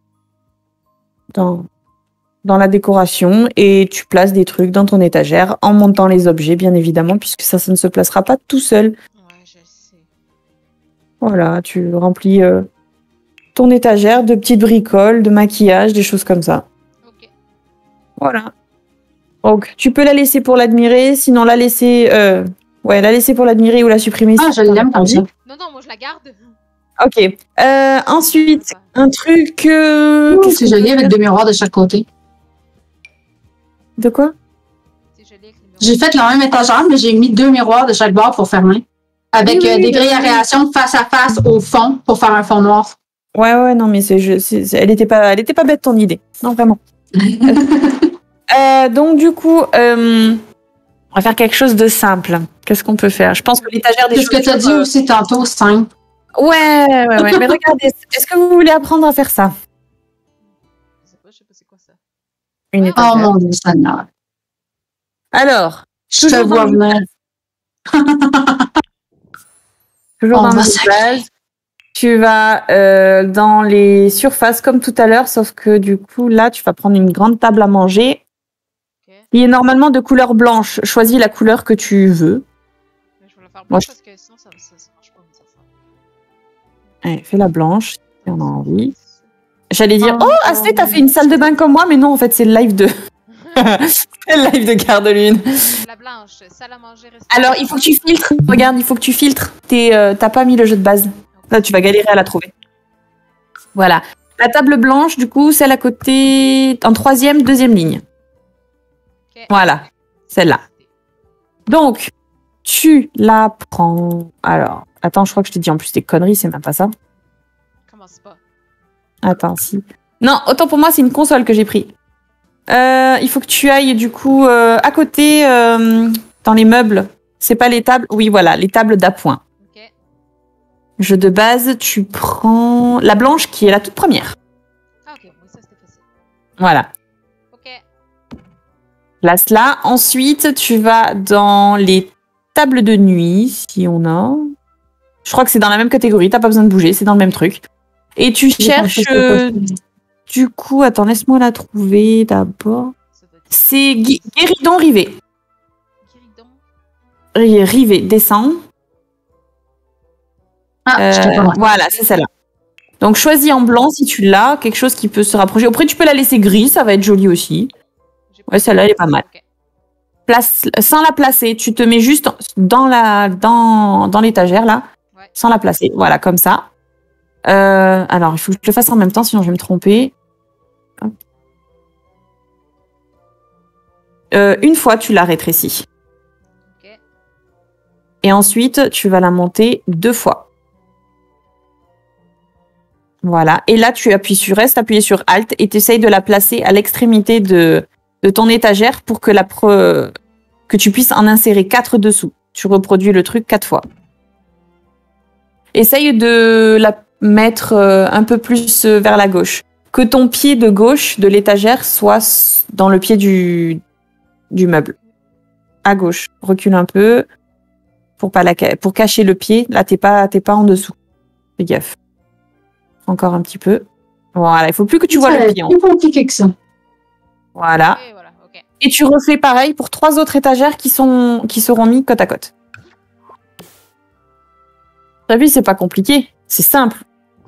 dans, dans la décoration et tu places des trucs dans ton étagère en montant les objets, bien évidemment, puisque ça, ça ne se placera pas tout seul. Ouais, je sais. Voilà, tu remplis euh, ton étagère de petites bricoles, de maquillage, des choses comme ça. Ok. Voilà. Donc, tu peux la laisser pour l'admirer, sinon la laisser, euh, ouais, la laisser pour l'admirer ou la supprimer. Ah, si je t'en as l'aime comme envie. ça. Non, non, moi je la garde. Ok. Euh, ensuite, un truc. euh, Ouh, qu'est-ce c'est qu'on joli peut avec faire deux miroirs de chaque côté. De quoi? C'est joli avec les miroirs. J'ai fait la même étagère, mais j'ai mis deux miroirs de chaque bord pour fermer. Avec Oui, oui, euh, oui, des bien grilles sûr. aération face à face au fond pour faire un fond noir. Ouais, ouais, non, mais c'est, je- c'est- c'est- elle était pas, elle était pas bête ton idée. Non, vraiment. Euh, donc du coup, euh, on va faire quelque chose de simple. Qu'est-ce qu'on peut faire? Je pense que l'étagère des C'est ce que tu as dit chaussures, euh, aussi tantôt, simple. Ouais, ouais, ouais. Mais regardez, est-ce que vous voulez apprendre à faire ça? Je sais pas, je sais pas c'est quoi ça. Une Ouais, Oh étagère. mon Dieu, Seigneur. Alors, Je te toujours vois dans le venir. toujours On dans va le sacrer. base. Tu vas euh, dans les surfaces comme tout à l'heure, sauf que du coup, là, tu vas prendre une grande table à manger Ok. qui est normalement de couleur blanche. Choisis la couleur que tu veux. Mais je vais la faire Moi, blanche je- parce que sinon ça, ça, ça marche pas. Ça, ça. Allez, fais-la blanche si on a envie. Ça. J'allais dire, Oh, oh, Asté, t'as fait une salle de bain comme moi, mais non, en fait, c'est le live de, c'est le live de quart de lune. La blanche, salle à manger, restaurant. Alors, il faut que tu filtres. Regarde, il faut que tu filtres. T'es, euh, T'as pas mis le jeu de base. Là, tu vas galérer à la trouver. Voilà. La table blanche, du coup, celle à côté, en troisième, deuxième ligne. Ok. Voilà, celle-là. Donc, tu la prends. Alors, attends, je crois que je t'ai dit en plus des conneries, c'est même pas ça. Commence pas. Attends, si. Non, autant pour moi, c'est une console que j'ai pris. Euh, il faut que tu ailles, du coup, euh, à côté, euh, dans les meubles. C'est pas les tables. Oui, voilà, les tables d'appoint. Ok. Jeu de base, tu prends la blanche qui est la toute première. Ah, ok, oui, ça c'était facile. Voilà. Ok. Place là. Ensuite, tu vas dans les tables de nuit, si on a. Je crois que c'est dans la même catégorie. T'as pas besoin de bouger, c'est dans le même truc. Et tu J'ai cherches. pensé que euh, c'était possible. du coup, attends, laisse-moi la trouver d'abord. Ça doit être- C'est Gui- Guéridon Rivet. Guéridon. Ri- Rivet, descends. Ah, je te Euh, comprends. voilà, c'est celle-là. Donc choisis en blanc si tu l'as, quelque chose qui peut se rapprocher. Après, tu peux la laisser grise, ça va être joli aussi. J'ai Ouais, celle-là, elle est pas mal. Ok. Place, sans la placer, tu te mets juste dans la dans, dans l'étagère là, Ouais. sans la placer. Voilà, comme ça. Euh, alors, il faut que je le fasse en même temps, sinon je vais me tromper. Hop. Euh, une fois, tu la rétrécis. Ok. Et ensuite, tu vas la monter deux fois. Voilà. Et là, tu appuies sur Reste, appuyer sur Alt et tu essayes de la placer à l'extrémité de, de ton étagère pour que, la pre- que tu puisses en insérer quatre dessous. Tu reproduis le truc quatre fois. Essaye de la mettre euh, un peu plus euh, vers la gauche. Que ton pied de gauche de l'étagère soit s- dans le pied du, du meuble. À gauche. Recule un peu pour, pas la, ca- pour cacher le pied. Là, t'es pas, t'es pas en dessous. Fais gaffe. Encore un petit peu. Voilà, il faut plus que tu vois Ça le va pied. être en- plus compliqué que ça. Voilà. Et voilà, ok. Et tu refais pareil pour trois autres étagères qui, sont, qui seront mis côte à côte. T'as vu, c'est pas compliqué. C'est simple.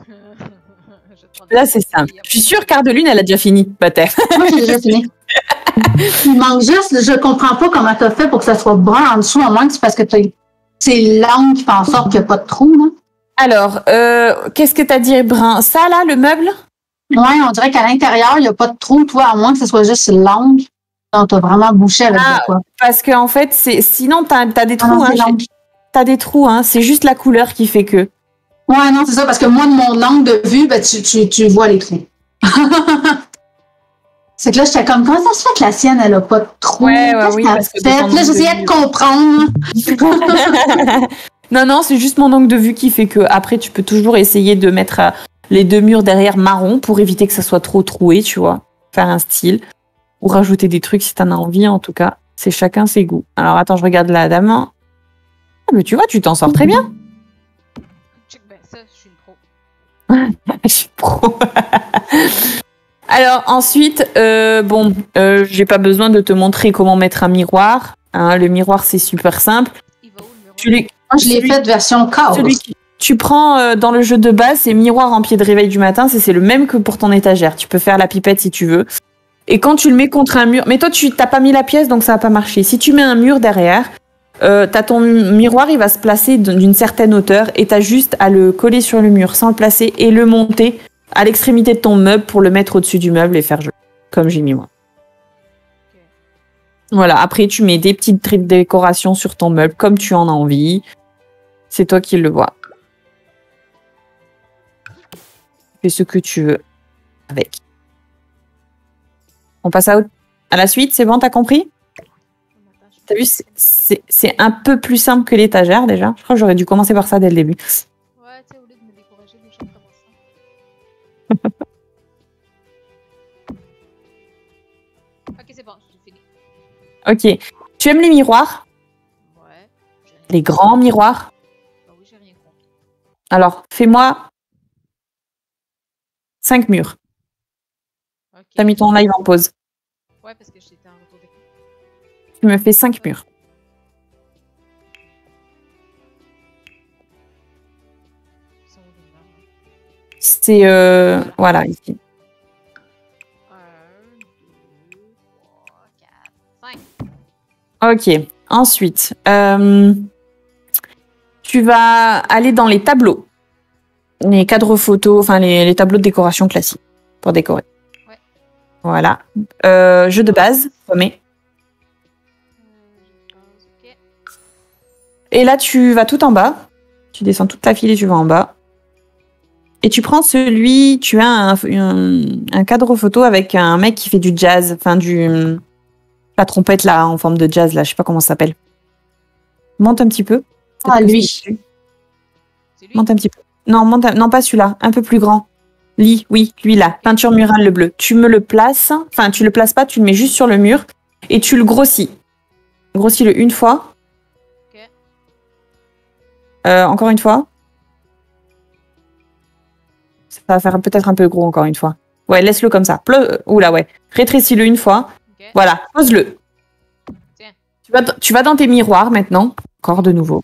Là, c'est simple. Je suis sûre qu'Ardelune, elle a déjà fini. Bah, t'es. Moi, j'ai déjà fini. Il manque juste, je comprends pas comment t'as fait pour que ça soit brun en dessous, à moins que c'est parce que t'as- c'est l'angle qui fait en sorte qu'il n'y a pas de trou, là. Alors, euh, qu'est-ce que t'as dit, brun? Ça, là, le meuble? Ouais, on dirait qu'à l'intérieur, il n'y a pas de trou, toi, à moins que ce soit juste l'angle. Donc, t'as vraiment bouché avec Ah, de quoi. parce que en fait, c'est sinon, t'as as des Ah non, trous. c'est Hein, l'angle. t'as des trous, hein. C'est juste la couleur qui fait que. Ouais, non, c'est ça, parce que moi, de mon angle de vue, ben, tu, tu, tu vois les trous. C'est que là, j'étais comme, comment ça se fait que la sienne, elle a pas de trou? Ouais, ouais, Qu'est-ce oui, qu'elle parce que de fait? ton Puis là, angle de j'essayais vue. de comprendre. Non, non, c'est juste mon angle de vue qui fait que après, tu peux toujours essayer de mettre euh, les deux murs derrière marron pour éviter que ça soit trop troué, tu vois. Faire un style. Ou rajouter des trucs si t'en as envie, en tout cas. C'est chacun ses goûts. Alors, attends, je regarde la dame. Ah, mais tu vois, tu t'en sors très bien. Check ben ça, je suis une pro. Je suis pro. Alors, ensuite, euh, bon, euh, j'ai pas besoin de te montrer comment mettre un miroir. Hein, le miroir, c'est super simple. Il va où le miroir? Tu les- Moi, je l'ai Celui- fait version chaos. Celui que tu prends euh, dans le jeu de base, c'est miroir en pied de réveil du matin, c'est c'est le même que pour ton étagère. Tu peux faire la pipette si tu veux. Et quand tu le mets contre un mur, mais toi tu t'as pas mis la pièce donc ça va pas marcher. Si tu mets un mur derrière, euh, t'as ton miroir, il va se placer d'une certaine hauteur et t'as juste à le coller sur le mur sans le placer et le monter à l'extrémité de ton meuble pour le mettre au-dessus du meuble et faire jeu, comme j'ai mis moi. Ok. Voilà, après tu mets des petites traits de décoration sur ton meuble comme tu en as envie. C'est toi qui le vois. Fais ce que tu veux avec. On passe à, à la suite, c'est bon, t'as compris? T'as vu, c'est- c'est c'est un peu plus simple que l'étagère déjà. Je crois que j'aurais dû commencer par ça dès le début. Ouais, tu sais, au lieu de me décourager, déjà, je commence ça. Ok, c'est bon, j'ai fini. Ok. Tu aimes les miroirs? Ouais. j'ai rien- Les grands miroirs? Bah oui, j'ai rien compris. Alors, fais-moi cinq murs. Ok. T'as mis ton live en pause. Ouais, parce que j'étais en retour d'écran. Tu me fais cinq murs. Ils sont où les murs, hein? C'est... Euh, voilà, ici. un, deux, trois, quatre, cinq. Ok. Ensuite, euh, tu vas aller dans les tableaux. Les cadres photos, enfin les, les tableaux de décoration classiques pour décorer. Ouais. Voilà. Euh, jeu de base, remets. Euh, je pense, ok. Et là, tu vas tout en bas. Tu descends toute ta file et tu vas en bas. Et tu prends celui, tu as un, un, un cadre photo avec un mec qui fait du jazz, enfin du... La trompette là, en forme de jazz là, je sais pas comment ça s'appelle. Monte un petit peu. Ah, Peut-être que lui. c'est dessus. C'est lui? Monte un petit peu. Non, monte un- non pas celui-là, un peu plus grand. Lit, oui, lui là, peinture murale le bleu. Tu me le places, enfin tu le places pas, tu le mets juste sur le mur et tu le grossis. Grossis-le une fois. Ok. Euh, encore une fois. Ça va faire peut-être un peu gros encore une fois. Ouais, laisse-le comme ça. Pleu... Oula, ouais. Rétrécis-le une fois. Ok. Voilà, pose-le. Tiens. Tu vas, tu vas dans tes miroirs maintenant. Encore de nouveau.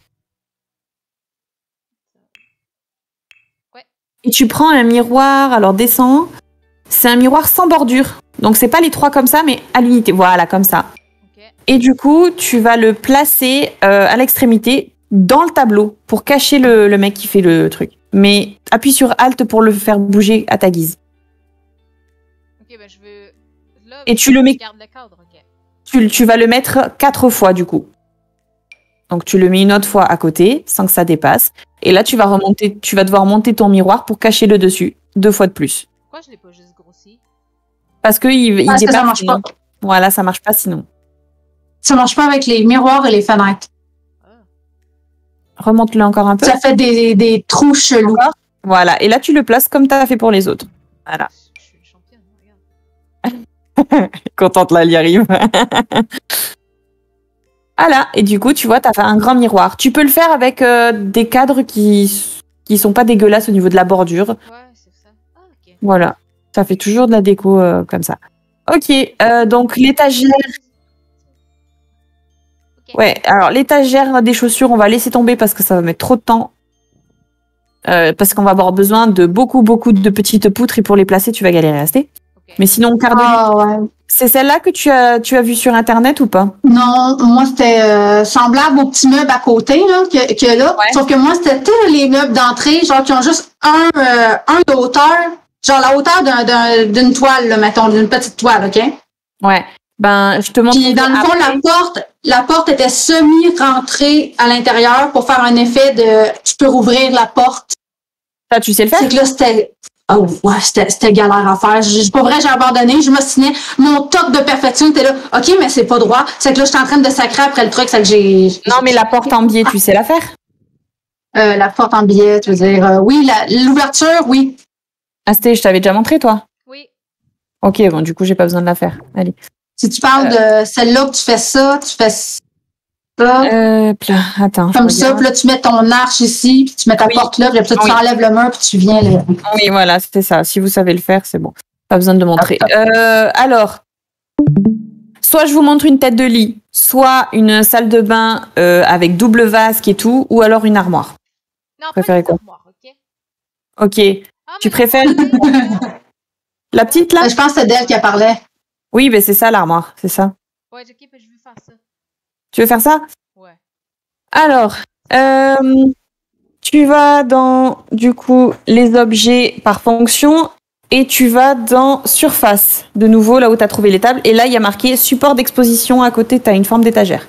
Ouais. Et tu prends un miroir, alors descends. C'est un miroir sans bordure. Donc c'est pas les trois comme ça, mais à l'unité. Voilà, comme ça. Ok. Et du coup, tu vas le placer euh, à l'extrémité dans le tableau pour cacher le, le mec qui fait le truc. Mais appuie sur Alt pour le faire bouger à ta guise. Ok, ben je veux. Là, Et tu le mets- je garde le cadre, ok. Tu, tu vas le mettre quatre fois du coup. Donc tu le mets une autre fois à côté sans que ça dépasse. Et là, tu vas remonter, tu vas devoir monter ton miroir pour cacher le dessus deux fois de plus. Pourquoi je l'ai pas juste grossi? Parce que il, il Parce que dépasse. ça marche sinon. pas. Voilà, ça marche pas sinon. Ça marche pas avec les miroirs et les fenêtres. Ah. Remonte-le encore un peu. Ça fait des, des trous chelous. Voilà. Et là, tu le places comme tu as fait pour les autres. Voilà. Je, je suis championne, regarde. Contente là, elle y arrive. Voilà. Et du coup, tu vois, tu as fait un grand miroir. Tu peux le faire avec euh, des cadres qui qui sont pas dégueulasses au niveau de la bordure. Ouais, c'est ça. Ah, ok. Voilà. Ça fait toujours de la déco euh, comme ça. Ok. euh, donc l'étagère. Ok. Ouais. Alors l'étagère des chaussures, on va laisser tomber parce que ça va mettre trop de temps. euh, parce qu'on va avoir besoin de beaucoup, beaucoup de petites poutres et pour les placer, tu vas galérer à rester. Ok. Mais sinon, quart de lit, Ah ouais. c'est celle-là que tu as, tu as vue sur Internet ou pas? Non, moi, c'était euh, semblable aux petits meubles à côté, là, que, que là. Ouais. Sauf que moi, c'était tu sais, les meubles d'entrée, genre, qui ont juste un, euh, un de hauteur, genre la hauteur d'un, d'un, d'une toile, là, mettons, d'une petite toile, OK? Ouais. Ben, je te montre. Puis, dans le fond, après. la porte, la porte était semi-rentrée à l'intérieur pour faire un effet de, tu peux rouvrir la porte. Ça, tu sais le faire? C'est que là, c'était, oh, ouais, c'était, c'était galère à faire. J'ai, pas vrai, j'ai abandonné, je m'ostinais. Mon toc de perfection était là. OK, mais c'est pas droit. C'est que là, j'étais en train de sacrer après le truc, c'est que j'ai. Non, mais la porte en biais, tu sais la faire? Euh, la porte en billet, tu veux dire. Euh, oui, la, l'ouverture, oui. Ah, c'était, je t'avais déjà montré, toi? Oui. Ok, bon, du coup, j'ai pas besoin de la faire. Allez. Si tu parles de celle-là que tu fais ça, tu fais ça. Euh, pla- attends. je Comme ça, regarde. puis là, tu mets ton arche ici, puis tu mets ta Oui. porte là, puis après, tu Oui. enlèves le mur, puis tu viens là. Oui, voilà, c'était ça. Si vous savez le faire, c'est bon. Pas besoin de le montrer. Euh, alors, soit je vous montre une tête de lit, soit une salle de bain euh, avec double vasque et tout, ou alors une armoire. Non, Préférez pas quoi? les armoires, ok? Ok. Ah, Tu mais préfères l'armoire, la petite là? Je pense que c'est d'elle qui parlait. Oui, mais c'est ça l'armoire, c'est ça. Ouais, ok, ben, je veux faire ça. Tu veux faire ça? Ouais. Alors, euh, tu vas dans, du coup, les objets par fonction et tu vas dans surface. De nouveau, là où tu as trouvé les tables. Et là, il y a marqué support d'exposition à côté, tu as une forme d'étagère.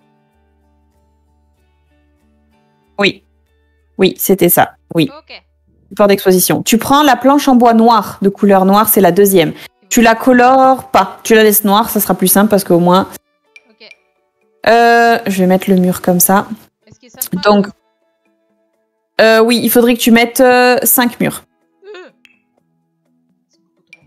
Oui. Oui, c'était ça. Oui, Ok. support d'exposition. Tu prends la planche en bois noir, de couleur noire, c'est la deuxième. Tu la colores pas. Tu la laisses noire, ça sera plus simple parce qu'au moins... Ok. Euh, je vais mettre le mur comme ça. Est-ce que ça me prend Donc, euh, oui, il faudrait que tu mettes euh, cinq murs. Euh. C'est beaucoup trop.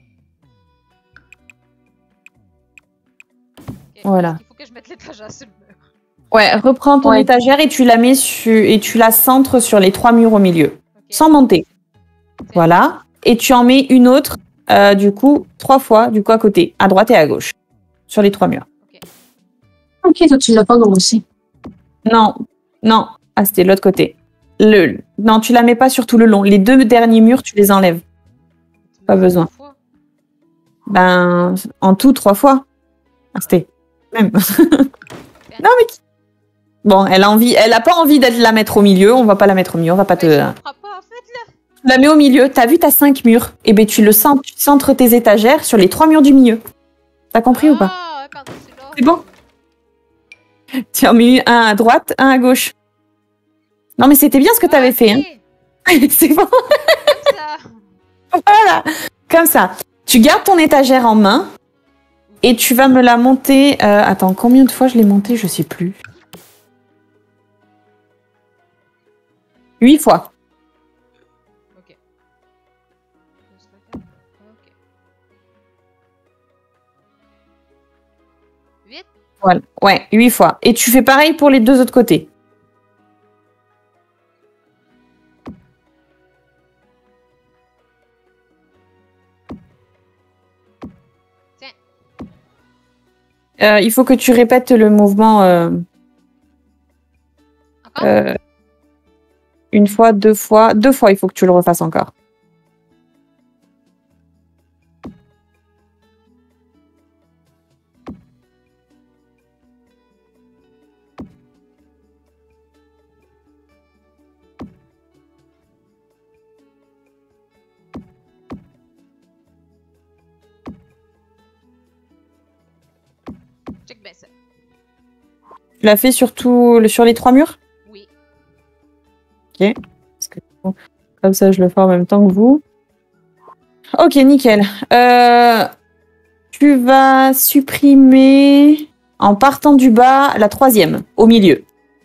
Ok, Voilà. Il faut que je mette l'étagère sur le mur. Ouais, reprends ton Ouais. étagère et tu la mets sur, et tu la centres sur les trois murs au milieu, Ok. sans monter. Voilà. Et tu en mets une autre, euh, du coup, trois fois, du coup, à côté, à droite et à gauche, sur les trois murs. OK, toi, tu l'as pas grossi. Non, non. Ah, c'était de l'autre côté. Le, non, tu la mets pas sur tout le long. Les deux derniers murs, tu les enlèves. Tu Pas me fais besoin. trois fois? Ben, en tout, trois fois. Ah, c'était même. Non, mais qui- bon, elle a envie, elle a pas envie de la mettre au milieu. On va pas la mettre au milieu. On va pas te. Ben, je comprends pas, en fait, là. Tu la mets au milieu. T'as vu, t'as cinq murs. Et ben, tu le centres, tu centres tes étagères sur les trois murs du milieu. T'as compris ou pas? Ah, ouais, par-dessus là. C'est bon. Tu en mets un à droite, un à gauche. Non, mais c'était bien ce que t'avais fait. Hein. C'est bon. Comme ça. Voilà. Comme ça. Tu gardes ton étagère en main et tu vas me la monter. euh, attends, combien de fois je l'ai montée? Je sais plus. Huit fois. Ok. Ok. Huit? Voilà. Ouais, huit fois. Et tu fais pareil pour les deux autres côtés. Tiens. Euh, il faut que tu répètes le mouvement euh, Encore? euh, une fois, deux fois. Deux fois, il faut que tu le refasses encore. Check bien ça. Tu l'as fait sur, tout, le- sur les trois murs? Oui. Parce que, bon, comme ça, je le fais en même temps que vous. Ok, nickel. Euh, tu vas supprimer, en partant du bas, la troisième, au milieu.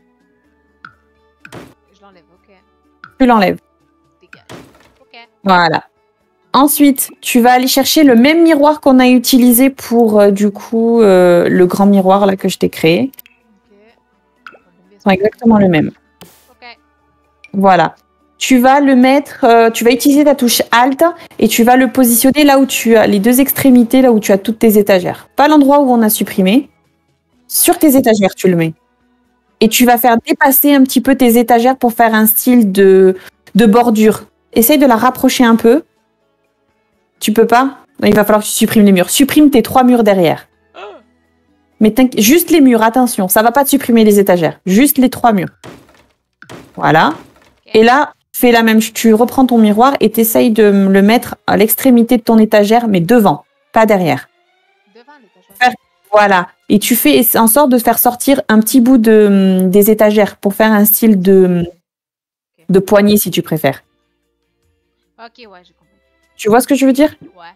Je l'enlève, ok. Tu l'enlèves. Dégage. Ok. Voilà. Ensuite, tu vas aller chercher le même miroir qu'on a utilisé pour, euh, du coup, euh, le grand miroir là que je t'ai créé. Ok. Ils sont exactement le même. Ok. Voilà. Tu vas le mettre, euh, tu vas utiliser ta touche Alt et tu vas le positionner là où tu as les deux extrémités, là où tu as toutes tes étagères. Pas l'endroit où on a supprimé. Sur tes étagères, tu le mets. Et tu vas faire dépasser un petit peu tes étagères pour faire un style de, de bordure. Essaye de la rapprocher un peu. Tu peux pas? Il va falloir que tu supprimes les murs. Supprime tes trois murs derrière. Mais juste les murs, attention. Ça va pas te supprimer les étagères. Juste les trois murs. Voilà. Okay. Et là, fais la même chose. Tu reprends ton miroir et t'essayes de le mettre à l'extrémité de ton étagère, mais devant, pas derrière. Devant l'étagère. Voilà. Et tu fais en sorte de faire sortir un petit bout de, des étagères pour faire un style de, okay. de poignée, si tu préfères. Ok, ouais, j'ai compris. Tu vois ce que je veux dire? Ouais.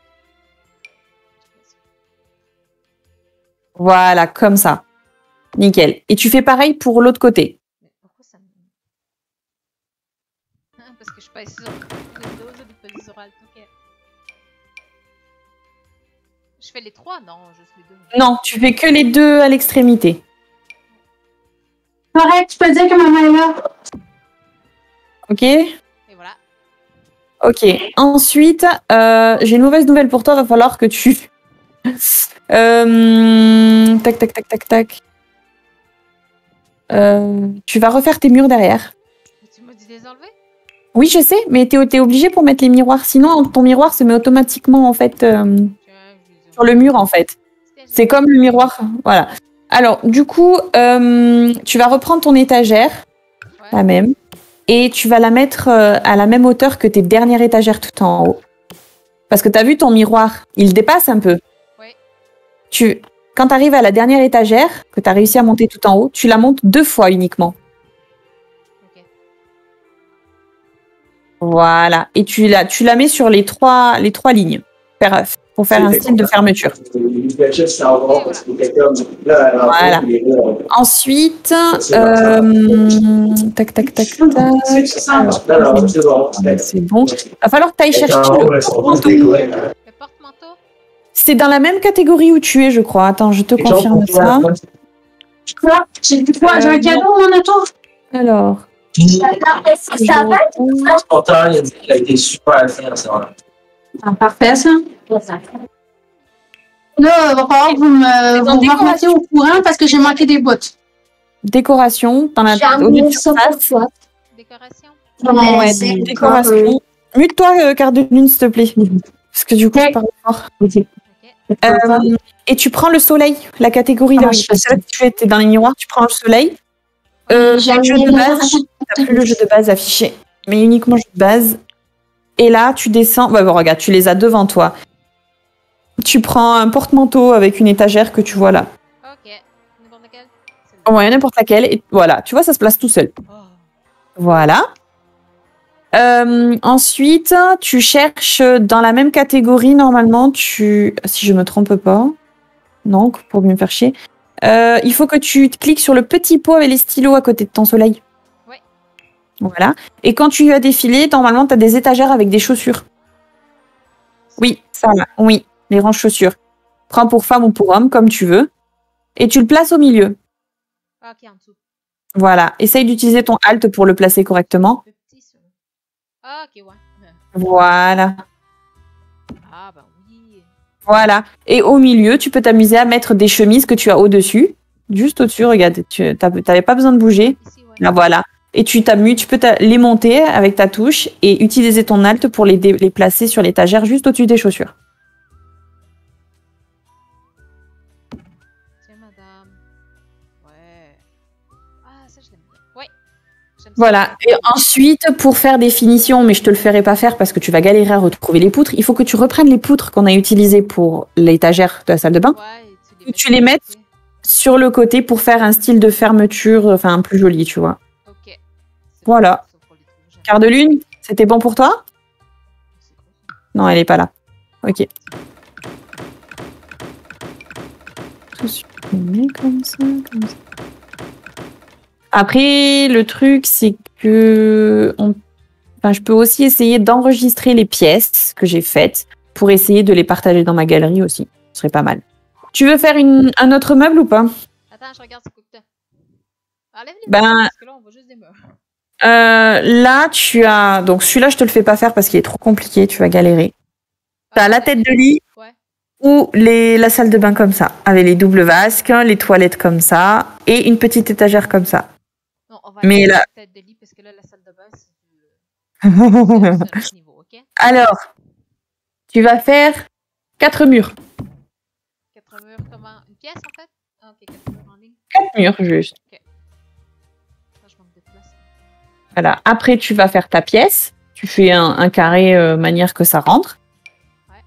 Voilà, comme ça. Nickel. Et tu fais pareil pour l'autre côté. Mais pourquoi ça me... Parce que je suis pas ici sur Windows, je suis sur Alt. Ok. Je fais les trois? Non, juste les deux. Non, tu fais que les deux à l'extrémité. Correct, tu peux dire que maman est là. Ok. Et voilà. Ok. Ensuite, euh, j'ai une mauvaise nouvelle pour toi. Va falloir que tu... euh... Tac, tac, tac, tac, tac. Euh... Tu vas refaire tes murs derrière. Mais tu m'as dit de les enlever? Oui, je sais, mais t'es es obligé pour mettre les miroirs. Sinon, ton miroir se met automatiquement, en fait, euh, sur le mur, en fait. C'est comme le miroir. Voilà. Alors, du coup, euh, tu vas reprendre ton étagère, ouais. La même, et tu vas la mettre euh, à la même hauteur que tes dernières étagères tout en haut. Parce que tu as vu ton miroir, il dépasse un peu. Oui. Tu, quand tu arrives à la dernière étagère, que tu as réussi à monter tout en haut, tu la montes deux fois uniquement. Okay. Voilà. Et tu la, tu la mets sur les trois, les trois lignes pour faire un style de fermeture. Voilà. Ensuite, euh, tac, tac, tac, tac. C'est bon. Il va falloir que tu ailles chercher le porte-manteau. Le porte-manteau? C'est dans la même catégorie où tu es, je crois. Attends, je te confirme ça. Quoi? J'ai quoi? J'ai un cadeau, mon auto? Alors. Ça va? Il a été super à faire, ça. Ah, parfait, ça. Là, il va falloir que vous me, vous me remettiez au courant parce que j'ai manqué des bouts. Décoration, t'en as au lieu de surface. Décoration? Ouais, ouais, décoration. Mute-toi, euh, carte de lune, s'il te plaît. Parce que du coup, je parle fort. Okay. Euh, et tu prends le soleil, la catégorie là. Ah, tu étais dans les miroirs, tu prends le soleil. Euh, le jeu de base, t'as plus le jeu de base affiché, mais uniquement le jeu de base. Et là, tu descends. Bah, bon, regarde, tu les as devant toi. Tu prends un porte-manteau avec une étagère que tu vois là. Ok. N'importe laquelle? Ouais, n'importe laquelle. Et voilà, tu vois, ça se place tout seul. Oh. Voilà. Euh, ensuite, tu cherches dans la même catégorie, normalement, tu... Si je me trompe pas. Non, pour bien me faire chier. Euh, il faut que tu cliques sur le petit pot avec les stylos à côté de ton soleil. Ouais. Voilà. Et quand tu as défilé, normalement, tu as des étagères avec des chaussures. Oui, ça là. Oui, les ranges chaussures. Prends pour femme ou pour homme, comme tu veux. Et tu le places au milieu. Ok, en dessous. Voilà. Essaye d'utiliser ton Alt pour le placer correctement. Le petit, ça. Ah, ok, ouais. Voilà. Ah, bah oui. Voilà. Et au milieu, tu peux t'amuser à mettre des chemises que tu as au-dessus. Juste au-dessus, regarde. Tu n'avais pas besoin de bouger. Ici, ouais. Là, voilà. Et tu t'amuses, tu peux les monter avec ta touche et utiliser ton Alt pour les, les placer sur l'étagère juste au-dessus des chaussures. Tiens, madame. Ouais. Ah, ça, je l'aime bien. Ouais. Voilà. Et ensuite, pour faire des finitions, mais je te le ferai pas faire parce que tu vas galérer à retrouver les poutres, il faut que tu reprennes les poutres qu'on a utilisées pour l'étagère de la salle de bain. Ouais, et tu les, et tu les mettes sur le côté pour faire un style de fermeture, enfin, plus joli, tu vois. Ok. Voilà. Quart de lune, c'était bon pour toi? Non, elle est pas là. Ok. Comme ça, comme ça. Après, le truc, c'est que on... enfin, je peux aussi essayer d'enregistrer les pièces que j'ai faites pour essayer de les partager dans ma galerie aussi. Ce serait pas mal. Tu veux faire une... un autre meuble ou pas? Attends, je regarde ce coup de temps. Enlève les ben... meubles, parce que là, on voit juste des meubles. Euh, là, tu as... Donc, celui-là, je te le fais pas faire parce qu'il est trop compliqué. Tu vas galérer. Ah, tu as la tête de lit ouais. ou les... la salle de bain comme ça, avec les doubles vasques, les toilettes comme ça et une petite étagère comme ça. Non, on va Mais aller là... la tête de lit parce que là, la salle de bain, c'est... C'est un petit niveau, ok? Alors, tu vas faire quatre murs. Quatre murs, comment? Une pièce en fait? Ah, ok, quatre murs en ligne. Quatre murs, juste. Là, je manque de place. Voilà. Après, tu vas faire ta pièce. Tu fais un, un carré euh, manière que ça rentre. Ouais.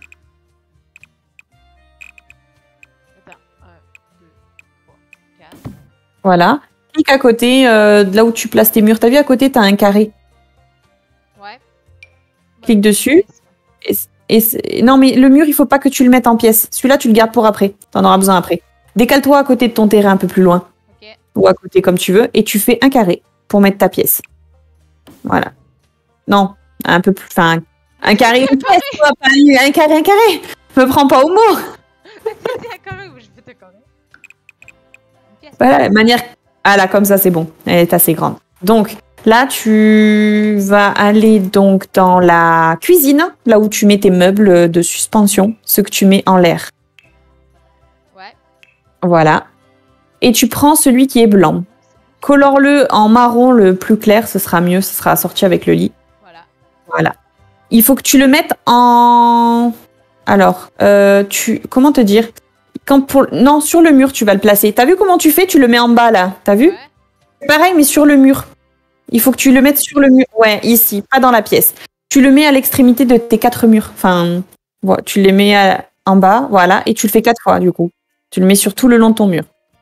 Attends, un, deux, trois, quatre. Voilà. Clique à côté, euh, de là où tu places tes murs. T'as vu à côté, t'as un carré. Ouais. Clique dessus. Et, c- et c- non, mais le mur, il faut pas que tu le mettes en pièces. Celui-là, tu le gardes pour après. T'en auras besoin après. Décale-toi à côté de ton terrain un peu plus loin. Ok. Ou à côté comme tu veux. Et tu fais un carré pour mettre ta pièce. Voilà. Non, un peu plus. Enfin, un carré, une pièce. Toi, pas un carré, un carré. Me prends pas au mot. C'est un carré ou je fais un carré? Une pièce. Voilà, manière. Ah là, comme ça, c'est bon. Elle est assez grande. Donc, là, tu vas aller donc dans la cuisine, là où tu mets tes meubles de suspension, ceux que tu mets en l'air. Ouais. Voilà. Et tu prends celui qui est blanc. Colore-le en marron le plus clair, ce sera mieux, ce sera assorti avec le lit. Voilà. Voilà. Il faut que tu le mettes en... Alors, euh, tu... comment te dire? Quand pour... Non, sur le mur, tu vas le placer. T'as vu comment tu fais? Tu le mets en bas, là. T'as vu? Ouais. Pareil, mais sur le mur. Il faut que tu le mettes sur le mur. Ouais, ici, pas dans la pièce. Tu le mets à l'extrémité de tes quatre murs. Enfin, voilà, tu les mets à- en bas, voilà, et tu le fais quatre fois, du coup. Tu le mets sur tout le long de ton mur.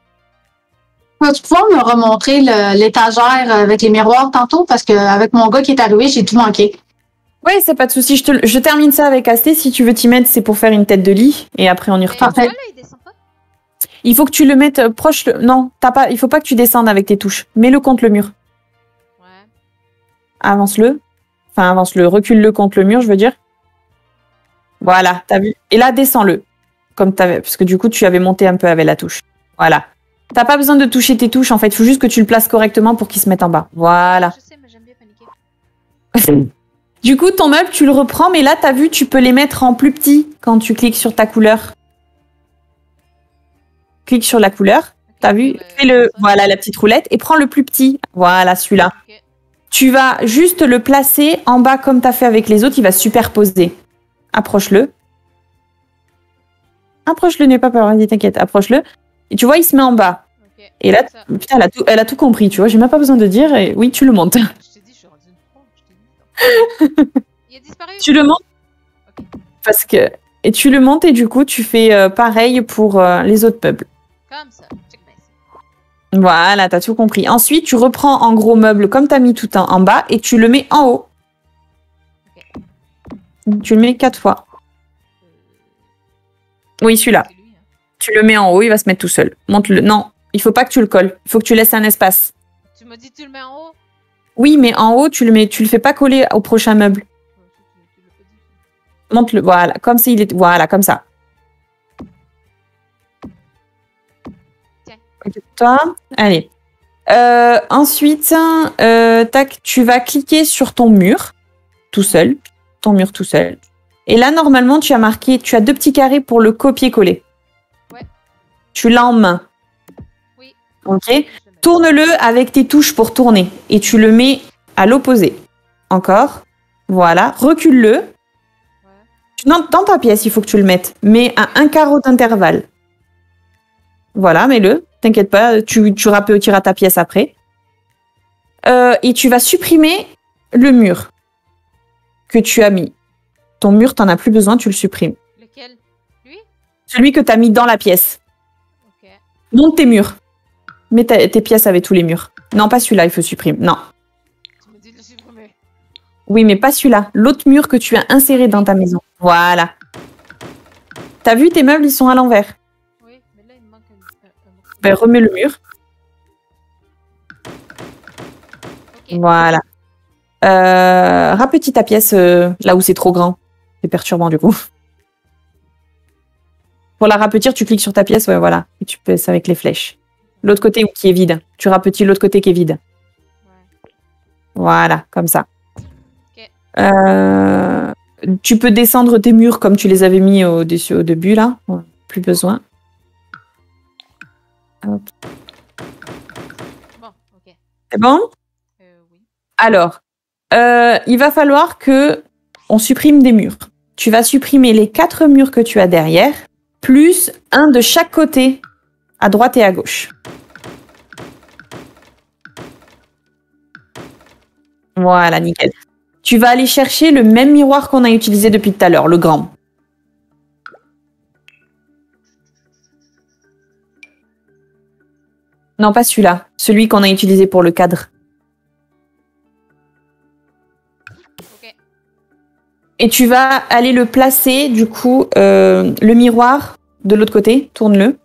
Vas-tu pouvoir me remontrer le- l'étagère avec les miroirs tantôt? Parce qu'avec mon gars qui est arrivé, j'ai tout manqué. Ouais, c'est pas de souci. Je, te... je termine ça avec Asté. Si tu veux t'y mettre, c'est pour faire une tête de lit. Et après, on y Mais retourne. tu vois, là, il descend pas? Il faut que tu le mettes euh, proche. Le... Non, t'as pas... il faut pas que tu descendes avec tes touches. Mets-le contre le mur. Ouais. Avance-le. Enfin, avance-le. Recule-le contre le mur, je veux dire. Voilà, t'as vu. Et là, descends-le. Comme t'avais... Parce que du coup, tu avais monté un peu avec la touche. Voilà. T'as pas besoin de toucher tes touches, en fait. Il faut juste que tu le places correctement pour qu'il se mette en bas. Voilà. Je sais, mais j'aime bien paniquer. Du coup, ton meuble, tu le reprends, mais là, t'as vu, tu peux les mettre en plus petit quand tu cliques sur ta couleur. Clique sur la couleur. Ok, T'as vu? sur le- Fais le, ça. voilà, la petite roulette et prends le plus petit. Voilà, celui-là. Ok. Tu vas juste le placer en bas comme t'as fait avec les autres. Il va se superposer. Approche-le. Approche-le, n'aie pas peur. Vas-y, t'inquiète. Approche-le. Et tu vois, il se met en bas. Ok. Et là, Ça. putain, elle a tout, elle a tout compris. Tu vois, j'ai même pas besoin de dire. Et oui, tu le montes. Je t'ai dit, je suis rendue une pro. Je t'ai dit. Il a disparu. Tu le montes Ok. parce que et tu le montes et du coup, tu fais euh, pareil pour euh, les autres meubles. Comme ça. Check bien ça. Voilà, t'as tout compris. Ensuite, tu reprends en gros meuble comme t'as mis tout en, en bas et tu le mets en haut. Tu le mets quatre fois. Euh, Oui, celui-là. c'est lui, hein. Tu le mets en haut, il va se mettre tout seul. Monte-le. Non, il faut pas que tu le colles. Il faut que tu laisses un espace. Tu m'as dit tu le mets en haut? Oui, mais en haut, tu le mets, tu le fais pas coller au prochain meuble. Ouais, tu, tu, tu l'as pas dit. Monte-le. Voilà, comme s'il est. Voilà, comme ça. Tiens. Occupe-toi. Allez. Euh, ensuite, euh, tac, tu vas cliquer sur ton mur, tout seul. Ton mur tout seul. Et là, normalement, tu as marqué, tu as deux petits carrés pour le copier-coller. Ouais. Tu l'as en main. Oui. Ok. Je le mets. Tourne-le avec tes touches pour tourner. Et tu le mets à l'opposé. Encore. Voilà. Recule-le. Ouais. Non, dans ta pièce, il faut que tu le mettes. Mais à un carreau d'intervalle. Voilà, mets-le. T'inquiète pas, tu, tu rapeutiras ta pièce après. Euh, et tu vas supprimer le mur que tu as mis. Ton mur, t'en as plus besoin, tu le supprimes. Lequel? Lui? Celui que tu as mis dans la pièce. Ok. Monte tes murs. Mets ta- tes pièces avec tous les murs. Non, pas celui-là, il faut supprimer. Non. Tu m'as dit de le supprimer. Oui, mais pas celui-là. L'autre mur que tu as inséré dans ta maison. Voilà. T'as vu, tes meubles, ils sont à l'envers. Oui, mais là, il me manque un, un, un morceau. Ben, remets le mur. Ok. Voilà. Euh, rapetis ta pièce euh, là où c'est trop grand. C'est perturbant du coup. Pour la rapetir, tu cliques sur ta pièce, ouais, voilà. Et tu pèses avec les flèches. L'autre côté qui est vide. Tu rapetis l'autre côté qui est vide. Ouais. Voilà, comme ça. Ok. Euh, tu peux descendre tes murs comme tu les avais mis au, au début, là. Ouais, plus besoin. Hop. Bon, ok. C'est bon? Euh, oui. Alors, euh, il va falloir que on supprime des murs. Tu vas supprimer les quatre murs que tu as derrière, plus un de chaque côté, à droite et à gauche. Voilà, nickel. Tu vas aller chercher le même miroir qu'on a utilisé depuis tout à l'heure, le grand. Non, pas celui-là. Celui qu'on a utilisé pour le cadre. Ok. Et tu vas aller le placer, du coup, euh, le miroir de l'autre côté. Tourne-le.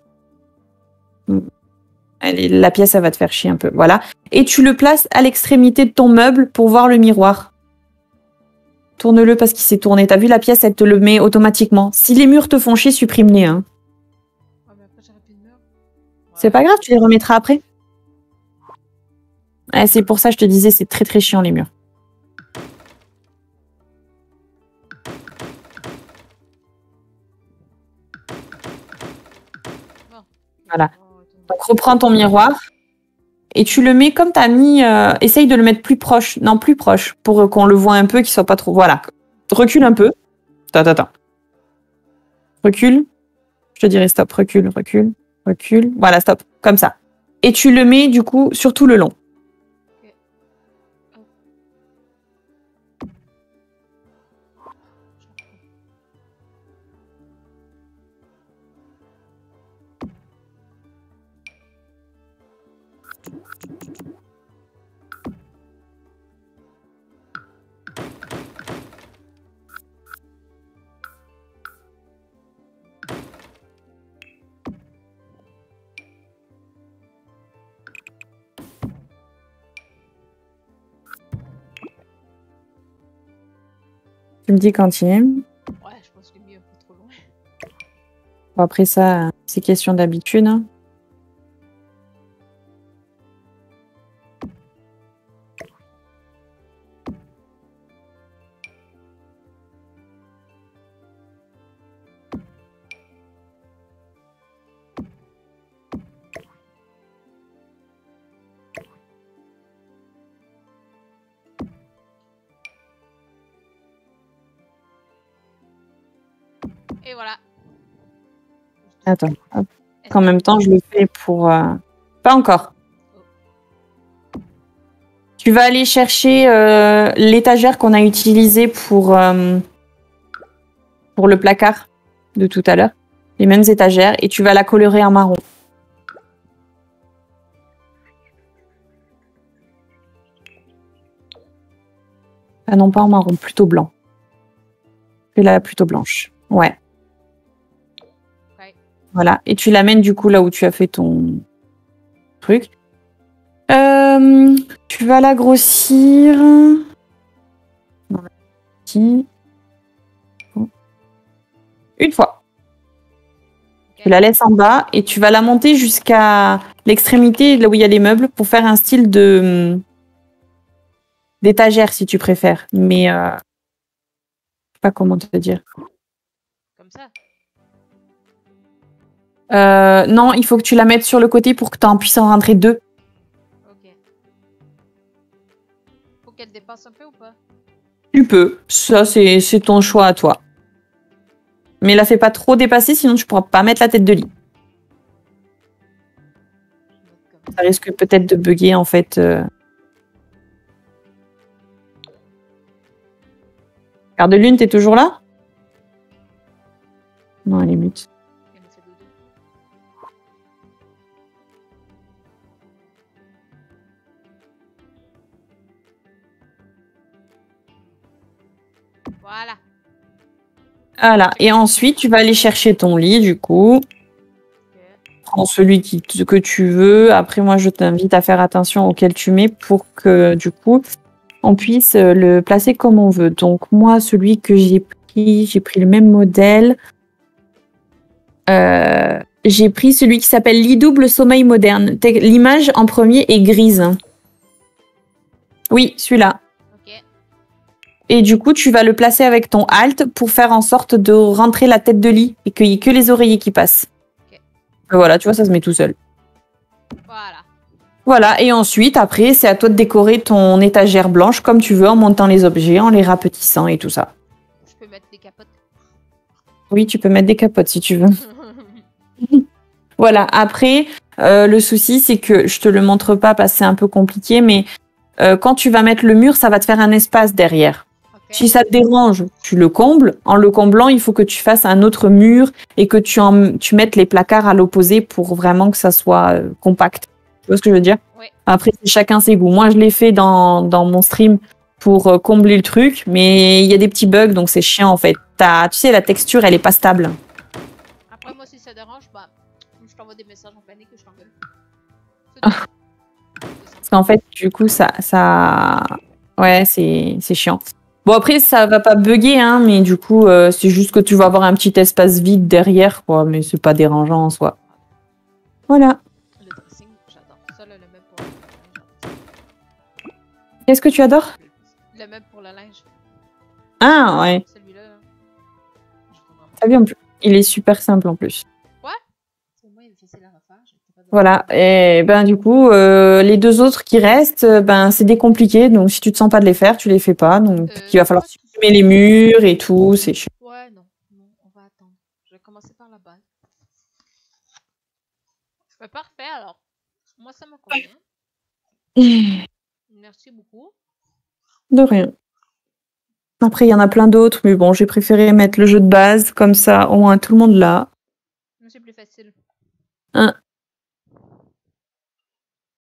Allez, la pièce, ça va te faire chier un peu. Voilà. Et tu le places à l'extrémité de ton meuble pour voir le miroir. Tourne-le parce qu'il s'est tourné. T'as vu, la pièce, elle te le met automatiquement. Si les murs te font chier, supprime-les. Hein. Ouais, mais après, j'aurais plus de mur. Ouais. C'est pas grave, tu les remettras après. Ouais, c'est pour ça que je te disais, c'est très très chiant les murs. Bon. Voilà. Oh, attends. Donc reprends ton miroir et tu le mets comme tu as mis. Euh, essaye de le mettre plus proche. Non, plus proche pour qu'on le voit un peu, qu'il soit pas trop. Voilà. Recule un peu. Attends, attends. Recule. Je te dirai stop. Recule, recule, recule. Voilà, stop. Comme ça. Et tu le mets du coup sur tout le long. Tu me dis quand il est. Ouais, je pense que j'ai mis un peu trop loin. Bon, après ça, c'est question d'habitude. Hein. Et voilà. Attends. Hop. En même temps, je le fais pour... Euh... Pas encore. Tu vas aller chercher euh, l'étagère qu'on a utilisée pour, euh, pour le placard de tout à l'heure. Les mêmes étagères. Et tu vas la colorer en marron. Ah non, pas en marron, plutôt blanc. Fais-la plutôt blanche. Ouais. Ouais. Voilà. Et tu l'amènes du coup là où tu as fait ton truc. Euh, tu vas la grossir. Non, ici. Une fois. Ok. Tu la laisses en bas et tu vas la monter jusqu'à l'extrémité, là où il y a les meubles, pour faire un style de d'étagère si tu préfères. Mais euh... je sais pas comment te dire. Comme ça. Euh, non, il faut que tu la mettes sur le côté pour que tu en puisses en rentrer deux. Ok. Faut qu'elle dépasse un peu ou pas? Tu peux. Ça, c'est c'est ton choix à toi. Mais la fais pas trop dépasser, sinon tu pourras pas mettre la tête de lit. Je vais mettre comme Ça risque peut-être de bugger en fait. Euh... Garde lune, t'es toujours là? Non, elle est mute. Elle me fait dodo. Voilà. Voilà. Et ensuite, tu vas aller chercher ton lit, du coup. Ok. Prends celui qui, que tu veux. Après, moi, je t'invite à faire attention auquel tu mets pour que, du coup, on puisse le placer comme on veut. Donc, moi, celui que j'ai pris, j'ai pris le même modèle. Euh, j'ai pris celui qui s'appelle lit double sommeil moderne. L'image en premier est grise. Oui, celui-là. Ok. Et du coup, tu vas le placer avec ton alt pour faire en sorte de rentrer la tête de lit et qu'il n'y ait que les oreillers qui passent. Ok. Et voilà, tu vois, ça se met tout seul. Voilà. Voilà, et ensuite, après, c'est à toi de décorer ton étagère blanche comme tu veux, en montant les objets, en les rapetissant et tout ça. Je peux mettre des capotes. Oui, tu peux mettre des capotes si tu veux. Voilà, après, euh, le souci, c'est que je te le montre pas parce que c'est un peu compliqué, mais euh, quand tu vas mettre le mur, ça va te faire un espace derrière. Ok. Si ça te dérange, tu le combles. En le comblant, il faut que tu fasses un autre mur et que tu, en, tu mettes les placards à l'opposé pour vraiment que ça soit euh, compact. Tu vois ce que je veux dire? Oui. Après, c'est chacun ses goûts. Moi, je l'ai fait dans, dans mon stream pour euh, combler le truc, mais il y a des petits bugs, donc c'est chiant en fait. T'as- tu sais, la texture, elle est pas stable. Après, moi, si ça dérange, bah, je t'envoie des messages en panique et je t'engueule. C'est Ah. tout. C'est simple. Parce qu'en fait, du coup, ça... ça... Ouais, c'est c'est chiant. Bon, après, ça va pas bugger, hein, mais du coup, euh, c'est juste que tu vas avoir un petit espace vide derrière, quoi, mais c'est pas dérangeant en soi. Voilà. Le dressing, j'adore. Ça, là, le meuble pour le linge. Qu'est-ce que tu adores? Le meuble pour le linge. Ah, ouais. Celui-là, là. Je trouve vraiment. T'as vu, en plus. Il est super simple en plus. Pour moi, il me fait facile à refaire. J'étais pas de- Voilà. Et ben, du coup, euh, les deux autres qui restent, euh, ben, c'est des compliqués. Donc, si tu te sens pas de les faire, tu les fais pas. Donc, Euh, il va falloir pas tout de supprimer les murs et tout. C'est chiant. Ouais, non. Non, on va attendre. Je vais commencer par la base. Mais parfait, alors. Moi, ça me convient. Merci beaucoup. De rien. Après, il y en a plein d'autres, mais bon, j'ai préféré mettre le jeu de base, comme ça, au moins tout le monde l'a. Mais c'est plus facile. Hein.